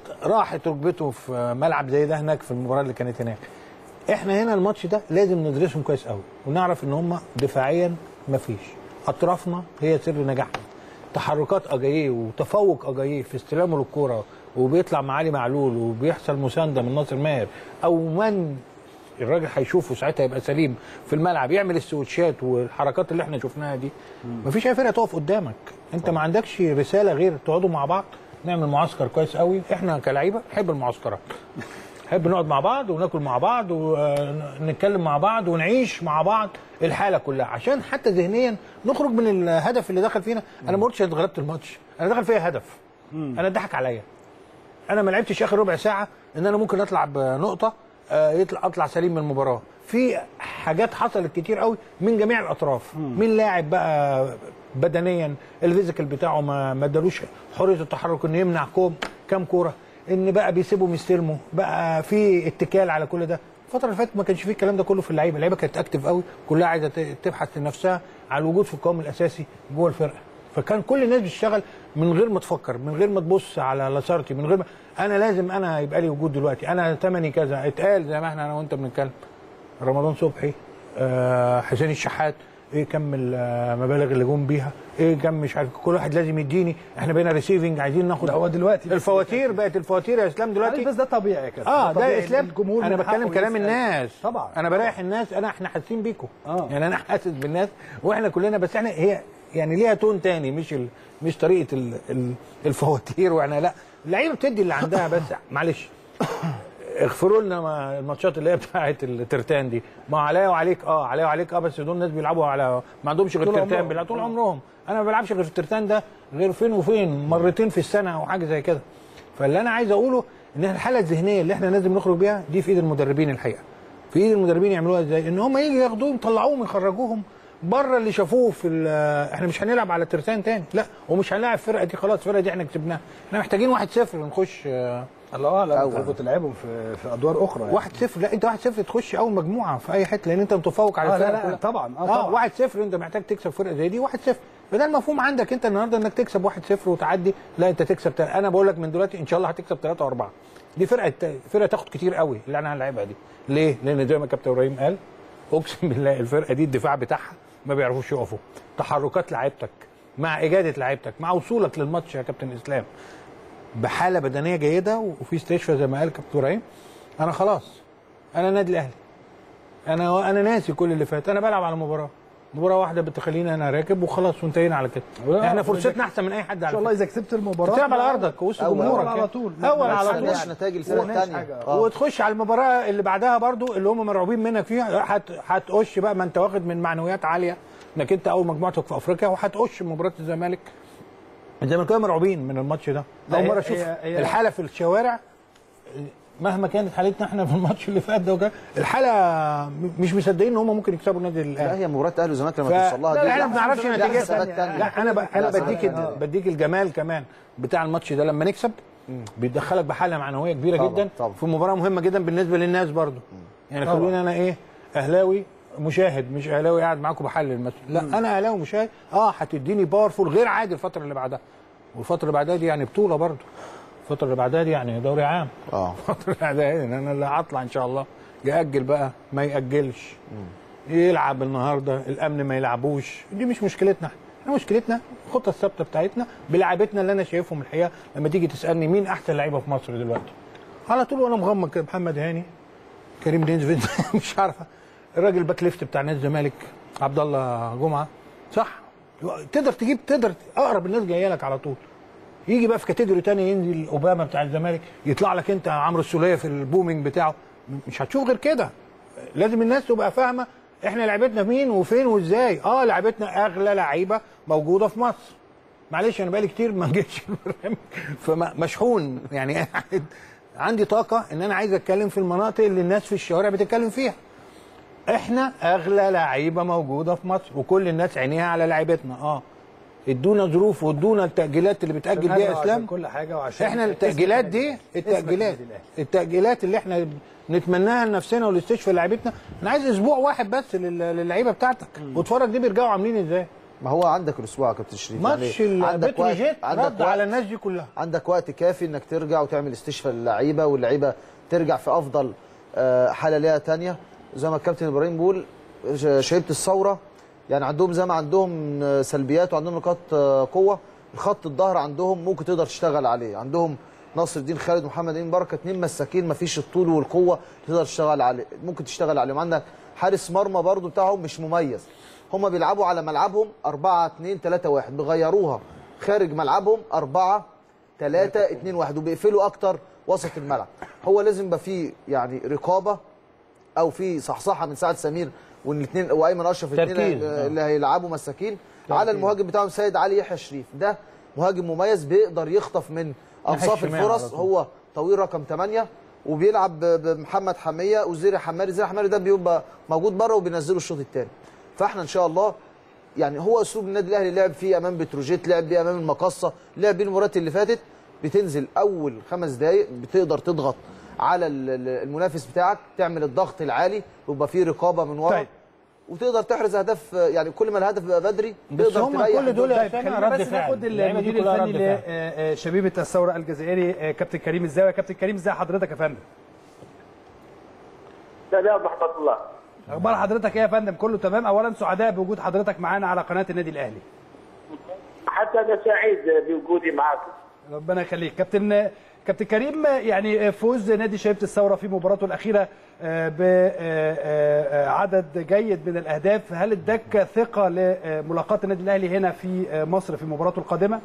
C: راحت ركبته في ملعب زي ده هناك في المباراه اللي كانت هناك. احنا هنا الماتش ده لازم ندرسهم كويس قوي، ونعرف ان هم دفاعيا ما فيش، اطرافنا هي سر نجاحنا. تحركات اجاييه وتفوق اجاييه في استلامه للكوره، وبيطلع مع علي معلول وبيحصل مسانده من ناصر ماهر، او من الراجل هيشوفه ساعتها يبقى سليم في الملعب، يعمل السويتشات والحركات اللي احنا شفناها دي. مفيش اي فرقه تقف قدامك، انت ما عندكش رساله غير تقعدوا مع بعض نعمل معسكر كويس قوي. احنا كلاعيبه نحب المعسكرات، نحب نقعد مع بعض وناكل مع بعض ونتكلم مع بعض ونعيش مع بعض الحاله كلها، عشان حتى ذهنيا نخرج من الهدف اللي دخل فينا. انا ما قلتش انا اتغلبت الماتش، انا دخل فيا هدف، انا اتضحك عليا، انا ما لعبتش اخر ربع ساعه ان انا ممكن اطلع بنقطه يطلع اطلع سليم من المباراه. في حاجات حصلت كتير قوي من جميع الاطراف، من لاعب بقى بدنيا الفيزيكال بتاعه ما ما ادالوش حريه التحرك انه يمنع كوم كام كوره، ان بقى بيسيبهم يستلموا، بقى في اتكال على كل ده. الفتره اللي فاتت ما كانش فيه الكلام ده كله في اللعيبه، اللعيبه كانت اكتف قوي، كلها عايزه تبحث لنفسها على الوجود في القوام الاساسي جوه الفرقه. فكان كل الناس بتشتغل من غير ما تفكر، من غير ما تبص على لاسارتي، من غير ما انا لازم انا يبقى لي وجود دلوقتي، انا ثمني كذا. اتقال زي ما احنا انا وانت بنتكلم، رمضان صبحي، أه حسين الشحات، ايه كم المبالغ اللي جم بيها، ايه كم مش عارف، كل واحد لازم يديني. احنا بقينا ريسيفنج عايزين ناخد.
A: هو دلوقتي
C: الفواتير بقت الفواتير يا اسلام دلوقتي،
A: بس ده طبيعي كده.
C: اه ده اسلام الجمهور. انا بتكلم كلام الناس
A: طبعا،
C: انا بريح الناس، انا احنا حاسين بيكم
A: آه.
C: يعني انا حاسس بالناس واحنا كلنا، بس احنا هي يعني ليها تون تاني، مش ال... مش طريقه ال... ال... الفواتير، واحنا لا، اللعيبه بتدي اللي عندها. بس معلش اغفروا لنا الماتشات اللي هي بتاعه الترتان دي، ما عليا وعليك اه عليا وعليك اه بس دول ناس بيلعبوا على ما عندهمش غير ترتان، بيلعبوا طول عمرهم. انا ما بلعبش غير في الترتان ده غير فين وفين، مرتين في السنه او حاجه زي كده. فاللي انا عايز اقوله ان الحاله الذهنيه اللي احنا لازم نخرج بيها دي في ايد المدربين الحقيقه، في ايد المدربين يعملوها ازاي، ان هم يجي ياخدوهم يطلعوهم يخرجوهم بره اللي شافوه في. احنا مش هنلعب على الترتان تاني، لا، ومش هنلاعب الفرقه دي، خلاص الفرقه دي احنا كسبناها، احنا محتاجين واحد صفر نخش.
A: الله لا انتوا تلعبهم في في ادوار اخرى يعني.
C: واحد صفر، لا انت واحد صفر تخش اول مجموعه في اي حته، لان انت متفوق على
A: آه
C: الفرقه.
A: لا لا طبعا اه
C: طبعا واحد صفر انت محتاج تكسب فرقه زي دي واحد صفر، فده المفهوم عندك انت النهارده انك تكسب واحد صفر وتعدي، لا انت تكسب تل... انا بقول لك من دلوقتي ان شاء الله هتكسب ثلاثة واربعة. دي فرقه فرقه تاخد كتير قوي اللي انا هنلعبها دي. ليه؟ لان زي ما كابتن ابراهيم قال، اقسم بالله الفرقه دي الدفاع بتاعها ما بيعرفوش يقفوا، تحركات لعيبتك مع اجاده لعيبتك مع وصولك للماتش يا كابتن اسلام بحاله بدنيه جيده وفي استشفاء زي ما قال كابتن ابراهيم. انا خلاص، انا النادي الاهلي، انا انا ناسي كل اللي فات، انا بلعب على مباراه مباراه واحده بتخليني انا راكب وخلاص وانتهينا على كده. احنا فرصتنا احسن من اي حد على
A: ان شاء الله اذا كسبت المباراه
C: تلعب على ارضك وسط جمهورك
A: على طول،
C: اول على طول
D: مش نتائج الفرق الثانيه،
C: وتخش على المباراه اللي بعدها برضو اللي هم مرعوبين منك فيها، هتقش بقى، ما انت واخد من معنويات عاليه انك انت اول مجموعتك في افريقيا، وهتقش مباراه الزمالك. الزمالكاويه مرعوبين من الماتش ده، اول مره اشوف الحاله في الشوارع مهما كانت حالتنا احنا في الماتش اللي فات ده وكده، الحاله مش مصدقين ان هم ممكن يكسبوا النادي الاهلي.
D: لا هي مباراه اهلي وزمالك لما
C: ف...
D: توصل لها
C: لا
D: دي
C: احنا ما بنعرفش نتيجتها. لا انا ب... انا بديك ال... بديك الجمال كمان بتاع الماتش ده، لما نكسب بيدخلك بحاله معنويه كبيره طبعًا جدا طبعًا. في مباراه مهمه جدا بالنسبه للناس برضو. يعني خلوني انا ايه اهلاوي مشاهد، مش اهلاوي قاعد معاكم بحلل الماتش، لا مم. انا اهلاوي مشاهد، اه هتديني باورفول غير عادي الفتره اللي بعدها، والفتره اللي بعدها دي يعني بطوله برضو. الفتره اللي بعدها دي يعني دوري عام.
D: اه
C: الفتره اللي بعدها انا اللي هطلع ان شاء الله. ياجل بقى ما ياجلش، يلعب النهارده الامن ما يلعبوش، دي مش مشكلتنا احنا. احنا مشكلتنا الخطه الثابته بتاعتنا بلاعيبتنا اللي انا شايفهم الحقيقه. لما تيجي تسالني مين احسن لعيبه في مصر دلوقتي، على طول وانا مغمض كده محمد هاني، كريم دينزفيد مش عارفه، الراجل باك ليفت بتاع نادي الزمالك عبد الله جمعه، صح؟ تقدر تجيب، تقدر اقرب الناس جايه لك على طول. يجي بقى في كاتيجوري ثاني ينزل اوباما بتاع الزمالك، يطلع لك انت عمرو السوليه في البومينج بتاعه، مش هتشوف غير كده. لازم الناس تبقى فاهمه احنا لعبتنا مين وفين وازاي. اه لعبتنا اغلى لعيبه موجوده في مصر. معلش انا بقالي كتير ما جيتش البرنامج فمشحون يعني عندي طاقه ان انا عايز اتكلم في المناطق اللي الناس في الشوارع بتتكلم فيها. احنا اغلى لعيبه موجوده في مصر وكل الناس عينيها على لعيبتنا. اه ادونا ظروف وادونا التاجيلات اللي بتاجل بيها اسلام،
A: كل حاجه، وعشان
C: احنا التاجيلات دي التاجيلات التاجيلات اللي احنا نتمناها لنفسنا ولاستشفاء لعيبتنا. انا عايز اسبوع واحد بس للعيبه بتاعتك واتفرج دي بيرجعوا عاملين ازاي.
D: ما هو عندك الاسبوع يا كابتن شريف،
C: ماتش البتروجيت رد على الناس دي كلها.
D: عندك وقت كافي انك ترجع وتعمل استشفاء للعيبه، واللعيبه ترجع في افضل حاله ليها ثانيه. زي ما الكابتن ابراهيم بيقول شيبه الثوره يعني عندهم زي ما عندهم سلبيات وعندهم نقاط قوه. الخط الظهر عندهم ممكن تقدر تشتغل عليه، عندهم ناصر الدين خالد ومحمد امين بركه، اثنين مساكين ما فيش الطول والقوه تقدر تشتغل عليه، ممكن تشتغل عليهم. عندك حارس مرمى برضو بتاعهم مش مميز، هم بيلعبوا على ملعبهم أربعة اثنين ثلاثة واحد، بيغيروها خارج ملعبهم أربعة ثلاثة اثنين واحد وبيقفلوا اكتر وسط الملعب. هو لازم يبقى فيه يعني رقابه او في صحصحه من سعد سمير والاثنين وايمن اشرف، الاثنين اللي هيلعبوا مساكين على المهاجم بتاعهم سيد علي يحيى شريف. ده مهاجم مميز بيقدر يخطف من انصاف الفرص، هو طويل رقم ثمانية وبيلعب بمحمد حميه وزيري حماري. زيري حماري ده بيبقى موجود بره وبينزله الشوط الثاني. فاحنا ان شاء الله يعني هو اسلوب النادي الاهلي لعب فيه امام بتروجيت، لعب بيه امام المقصه، لعب بيه المباريات اللي فاتت. بتنزل اول خمس دقائق بتقدر تضغط على المنافس بتاعك، تعمل الضغط العالي ويبقى فيه رقابه من ورا. طيب. وتقدر تحرز اهداف، يعني كل ما الهدف بيبقى بدري تقدر
C: تريح. كل دول يا
A: خلينا بس ناخد المدير الفني لشبيبه الثوره الجزائري كابتن كريم الزاويه. كابتن كريم ازي حضرتك يا فندم؟
G: سلام ورحمه الله.
A: اخبار حضرتك ايه يا فندم؟ كله تمام؟ اولا سعداء بوجود حضرتك معانا على قناه النادي الاهلي.
G: حتى انا سعيد بوجودي معاكم.
A: ربنا يخليك. كابتن كابتن كريم، يعني فوز نادي شبيبه الثوره في مباراته الاخيره بعدد جيد من الاهداف، هل اداك ثقه لملاقاه النادي الاهلي هنا في مصر في مباراته القادمه؟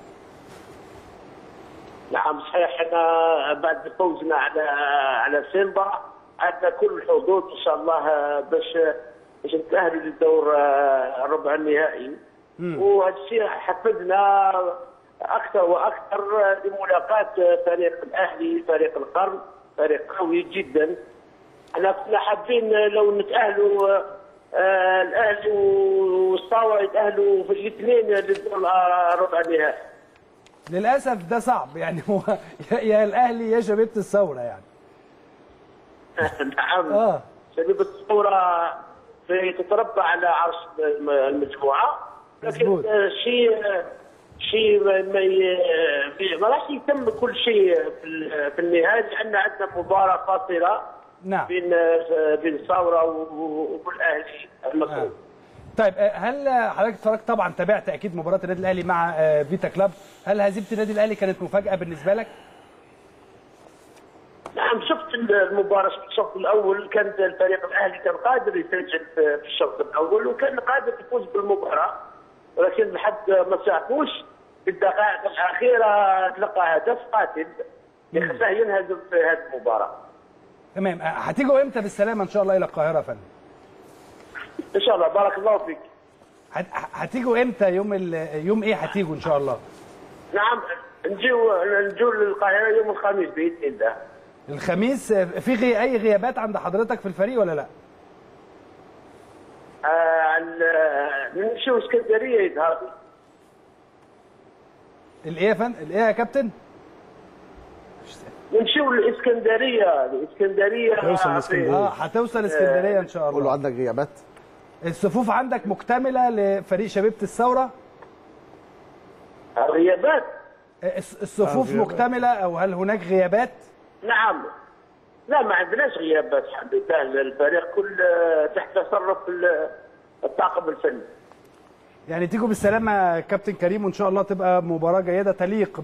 G: نعم صحيح، احنا بعد فوزنا على على سيمبا عندنا كل الحظوظ ان شاء الله باش باش نتاهلوا للدور الربع النهائي، وهذا الشيء حفزنا اكثر واكثر لملاقاه فريق الاهلي، فريق القرن، فريق قوي جدا. احنا كنا حابين لو نتاهلوا آه الاهلي والصاوة يتاهلوا في الاثنين للدور الربع النهائي.
A: للاسف ده صعب يعني، هو يا الاهلي يا شبيبه الثوره يعني.
G: نعم.
A: اه
G: شبيبه الثوره تتربع على عرش المجموعه، لكن شيء شيء ما ما راح يتم كل شيء في النهايه، لان عندنا مباراه فاصله.
A: نعم.
G: بين بين الثوره والاهلي المصري.
A: آه. طيب هل حضرتك اتفرجت طبعا تابعت اكيد مباراه النادي الاهلي مع فيتا كلاب، هل هزيمه النادي الاهلي كانت مفاجاه بالنسبه لك؟
G: نعم شفت المباراه في الشوط الاول، كان الفريق الاهلي كان قادر يسجل في الشوط الاول وكان قادر يفوز بالمباراه، ولكن لحد ما ساعدوش في الدقائق الاخيره تلقى هدف قاتل يخلاه ينهزم في هذه المباراه.
A: تمام. هتيجوا امتى بالسلامه ان شاء الله الى القاهره يا فندم؟
G: ان شاء الله، بارك الله فيك.
A: هتيجوا امتى؟ يوم ال... يوم ايه هتيجوا ان شاء الله؟
G: نعم نجيو نجيو للقاهره يوم الخميس باذن الله.
A: الخميس. في غي... اي غيابات عند حضرتك في الفريق ولا لا؟
G: آه نمشيو اسكندريه يظهر.
A: الايه يا فندم؟ الايه يا كابتن؟
G: نمشيو الاسكندريه، الاسكندريه
A: اه هتوصل اسكندريه ان شاء الله.
D: قول له عندك غيابات؟
A: الصفوف عندك مكتمله لفريق شبيبه الثوره؟
G: غيابات
A: الصفوف مكتمله او هل هناك غيابات؟
G: نعم، لا ما عندناش غيابات الحمد لله، الفريق كل تحت تصرف الطاقم الفني.
A: يعني تيجوا بالسلامه كابتن كريم، وان شاء الله تبقى مباراه جيده تليق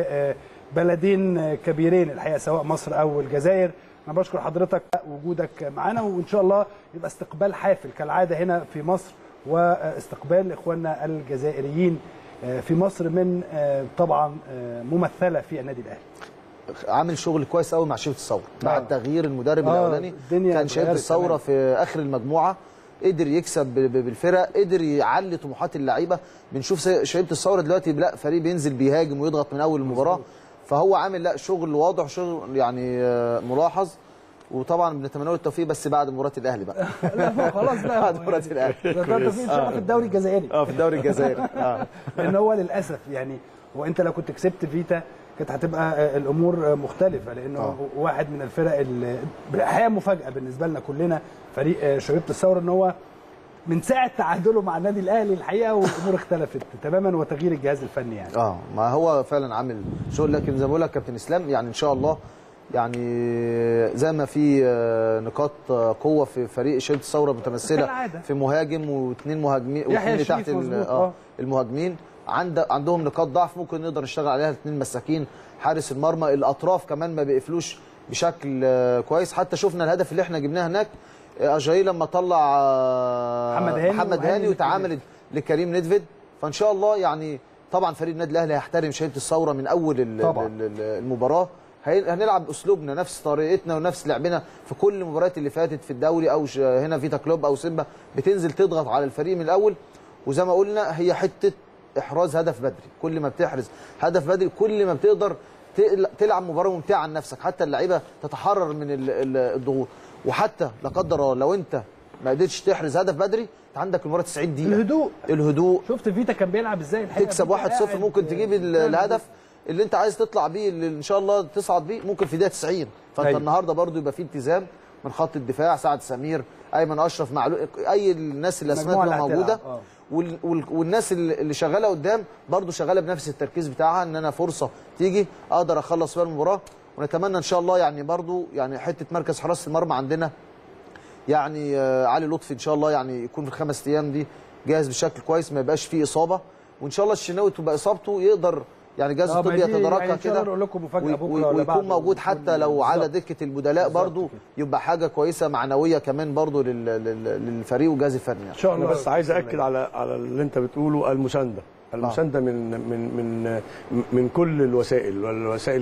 A: ببلدين كبيرين الحقيقه سواء مصر او الجزائر. انا بشكر حضرتك وجودك معنا، وان شاء الله يبقى استقبال حافل كالعاده هنا في مصر، واستقبال اخواننا الجزائريين في مصر من طبعا ممثله في النادي الاهلي.
D: عامل شغل كويس قوي مع شبيبه الثوره بعد
A: آه.
D: تغيير المدرب
A: آه
D: الاولاني. كان شبيبه الثوره في اخر المجموعه، قدر يكسب بالفرق، قدر يعلي طموحات اللعيبه. بنشوف شبيبه الثوره دلوقتي لا فريق بينزل بيهاجم ويضغط من اول المباراه، فهو عامل لا شغل واضح، شغل يعني ملاحظ، وطبعا بنتمنى له التوفيق بس بعد مباراه الاهلي بقى.
A: لا خلاص لا
D: بعد مباراه الاهلي
A: ده التوفيق ان شاء الله في الدوري الجزائري.
D: اه في الدوري الجزائري اه
A: لان هو للاسف يعني هو انت لو كنت كسبت فيتا كانت هتبقى الامور مختلفه، لانه أوه. واحد من الفرق اللي الحقيقه مفاجاه بالنسبه لنا كلنا فريق شبيبه الثوره، ان هو من ساعه تعادله مع النادي الاهلي الحقيقه والامور اختلفت تماما، وتغيير الجهاز الفني يعني.
D: اه ما هو فعلا عامل شغل، لكن زي ما بقول لك كابتن اسلام يعني ان شاء الله يعني زي ما في نقاط قوه في فريق شبيبه الثوره متمثله في مهاجم واثنين مهاجمين واثنين تحت اه المهاجمين، عند عندهم نقاط ضعف ممكن نقدر نشتغل عليها، اثنين مساكين، حارس المرمى، الاطراف كمان ما بيقفلوش بشكل كويس. حتى شفنا الهدف اللي احنا جبناه هناك اجاي لما طلع
A: محمد هاني,
D: محمد هاني وتعامل لكريم ندفد. فان شاء الله يعني طبعا فريق النادي الاهلي هيحترم شبيبه الثوره من اول المباراه، هنلعب اسلوبنا نفس طريقتنا ونفس لعبنا في كل المباريات اللي فاتت في الدوري او هنا فيتا كلوب او سيمبا، بتنزل تضغط على الفريق من الاول. وزي ما قلنا هي حته احراز هدف بدري، كل ما بتحرز هدف بدري كل ما بتقدر تلعب مباراه ممتعه عن نفسك، حتى اللعيبه تتحرر من الضغوط. وحتى لا قدر الله لو انت ما قدرتش تحرز هدف بدري، انت عندك المباراه تسعين دقيقه.
A: الهدوء
D: الهدوء
A: شفت فيتا كان بيلعب ازاي الحقيقه،
D: تكسب واحد صفر ممكن تجيب الهدف اللي انت عايز تطلع بيه اللي ان شاء الله تصعد بيه ممكن في دقيقه تسعين. فانت أيوة. النهارده برضو يبقى في التزام من خط الدفاع، سعد سمير، ايمن اشرف، معلول، اي الناس اللي اسمائها موجوده آه. وال... وال... والناس اللي شغاله قدام برضو شغاله بنفس التركيز بتاعها، ان انا فرصه تيجي اقدر اخلص فيها المباراه. ونتمنى ان شاء الله يعني برضو يعني حته مركز حراسه المرمى عندنا يعني آه علي لطفي ان شاء الله يعني يكون في الخمس ايام دي جاهز بشكل كويس، ما يبقاش فيه اصابه، وان شاء الله الشناوي تبقى اصابته يقدر يعني الجهاز الطبي يتداركها يعني كده ويكون موجود حتى لو على دكه البدلاء برضو، يبقى حاجه كويسه معنويه كمان برضو للفريق والجهاز الفني ان
E: شاء الله. بس عايز اكد على على اللي انت بتقوله، المسانده المسانده من من من من كل الوسائل، والوسائل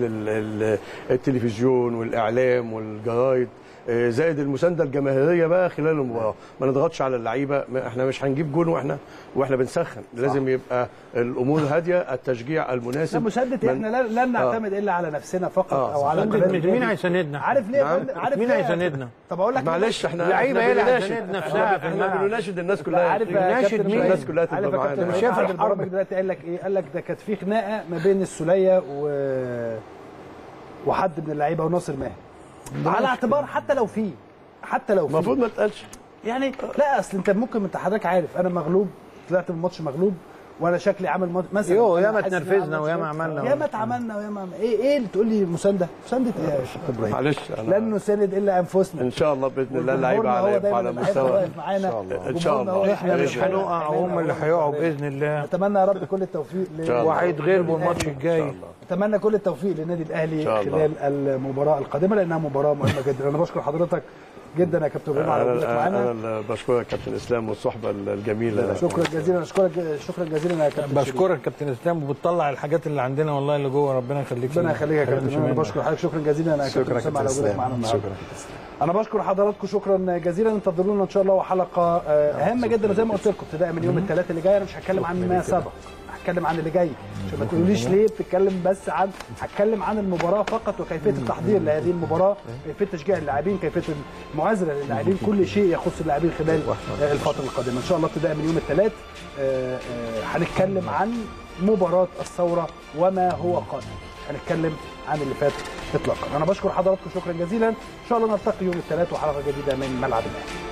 E: التلفزيون والاعلام والجرايد، زائد المسانده الجماهيريه بقى خلال المباراه. ما نضغطش على اللعيبه، احنا مش هنجيب جون واحنا واحنا بنسخن، لازم يبقى الامور هاديه، التشجيع المناسب.
A: مسانده احنا لن نعتمد آه. الا على نفسنا فقط آه. او على
C: مين هيساندنا؟
A: عارف ليه؟
C: عارف مين هيساندنا؟
A: طب اقول لك
E: معلش احنا
C: اللعيبه هي اللي هتساند نفسها،
E: احنا بنناشد الناس كلها.
A: عارف
C: بنناشد مين؟
E: الناس كلها تبقى معانا.
A: مش شايف البرامج دلوقتي قال لك ايه؟ قال لك ده كانت في خناقه ما بين السوليه و وحد من اللعيبه وناصر ماهر، على اعتبار حتى لو في حتى لو في
E: المفروض ما تقالش
A: يعني. لا اصل انت ممكن انت حضرتك عارف انا مغلوب، طلعت من الماتش مغلوب وانا شكلي عامل مثلا
C: يو ياما اتنرفزنا وياما عملنا
A: ياما اتعملنا وياما ايه ايه اللي تقول لي مسانده؟ مسانده ايه يا شيخ ابراهيم؟
E: معلش
A: لن نساند الا انفسنا
E: ان شاء الله باذن الله. اللعيبه على على مستوى
A: ان شاء الله
E: ان شاء الله
C: احنا مش هنقع، هم اللي هيقعوا باذن الله.
A: اتمنى يا رب كل التوفيق
C: وهيتغلبوا الماتش الجاي.
A: اتمنى كل التوفيق للنادي الاهلي خلال المباراه القادمه لانها مباراه مهمه جدا. انا بشكر حضرتك جدا يا كابتن ابراهيم على وجودك معانا.
E: انا بشكرك كابتن اسلام والصحبه الجميله.
A: شكرا جزيلا، اشكرك شكرا جزيلا يا كابتن.
C: بشكرك كابتن اسلام، وبتطلع الحاجات اللي عندنا والله اللي جوه. ربنا يخليك.
A: ربنا يخليك يا كابتن. انا بشكر حضرتك شكرا جزيلا يا كابتن اسلام على وجودك معانا النهارده.
D: شكرا.
A: انا بشكر حضراتكم شكرا جزيلا. انتظرونا ان شاء الله وحلقه هامه جدا، وزي ما قلت لكم ابتداء من يوم الثلاث اللي جاي انا مش هتكلم عن ما سبق، هتكلم عن اللي جاي. عشان ما تقوليش ليه بتتكلم بس عن، هتكلم عن المباراه فقط وكيفيه التحضير لهذه المباراه، كيفيه تشجيع اللاعبين، كيفيه المعازله للاعبين، كل شيء يخص اللاعبين خلال الفتره القادمه ان شاء الله ابتداء من يوم الثلاث. هنتكلم عن مباراه الثوره وما هو قادم، هنتكلم عن اللي فات اطلاقا. انا بشكر حضراتكم شكرا جزيلا. ان شاء الله نلتقي يوم الثلاث وحلقه جديده من ملعب الاهلي.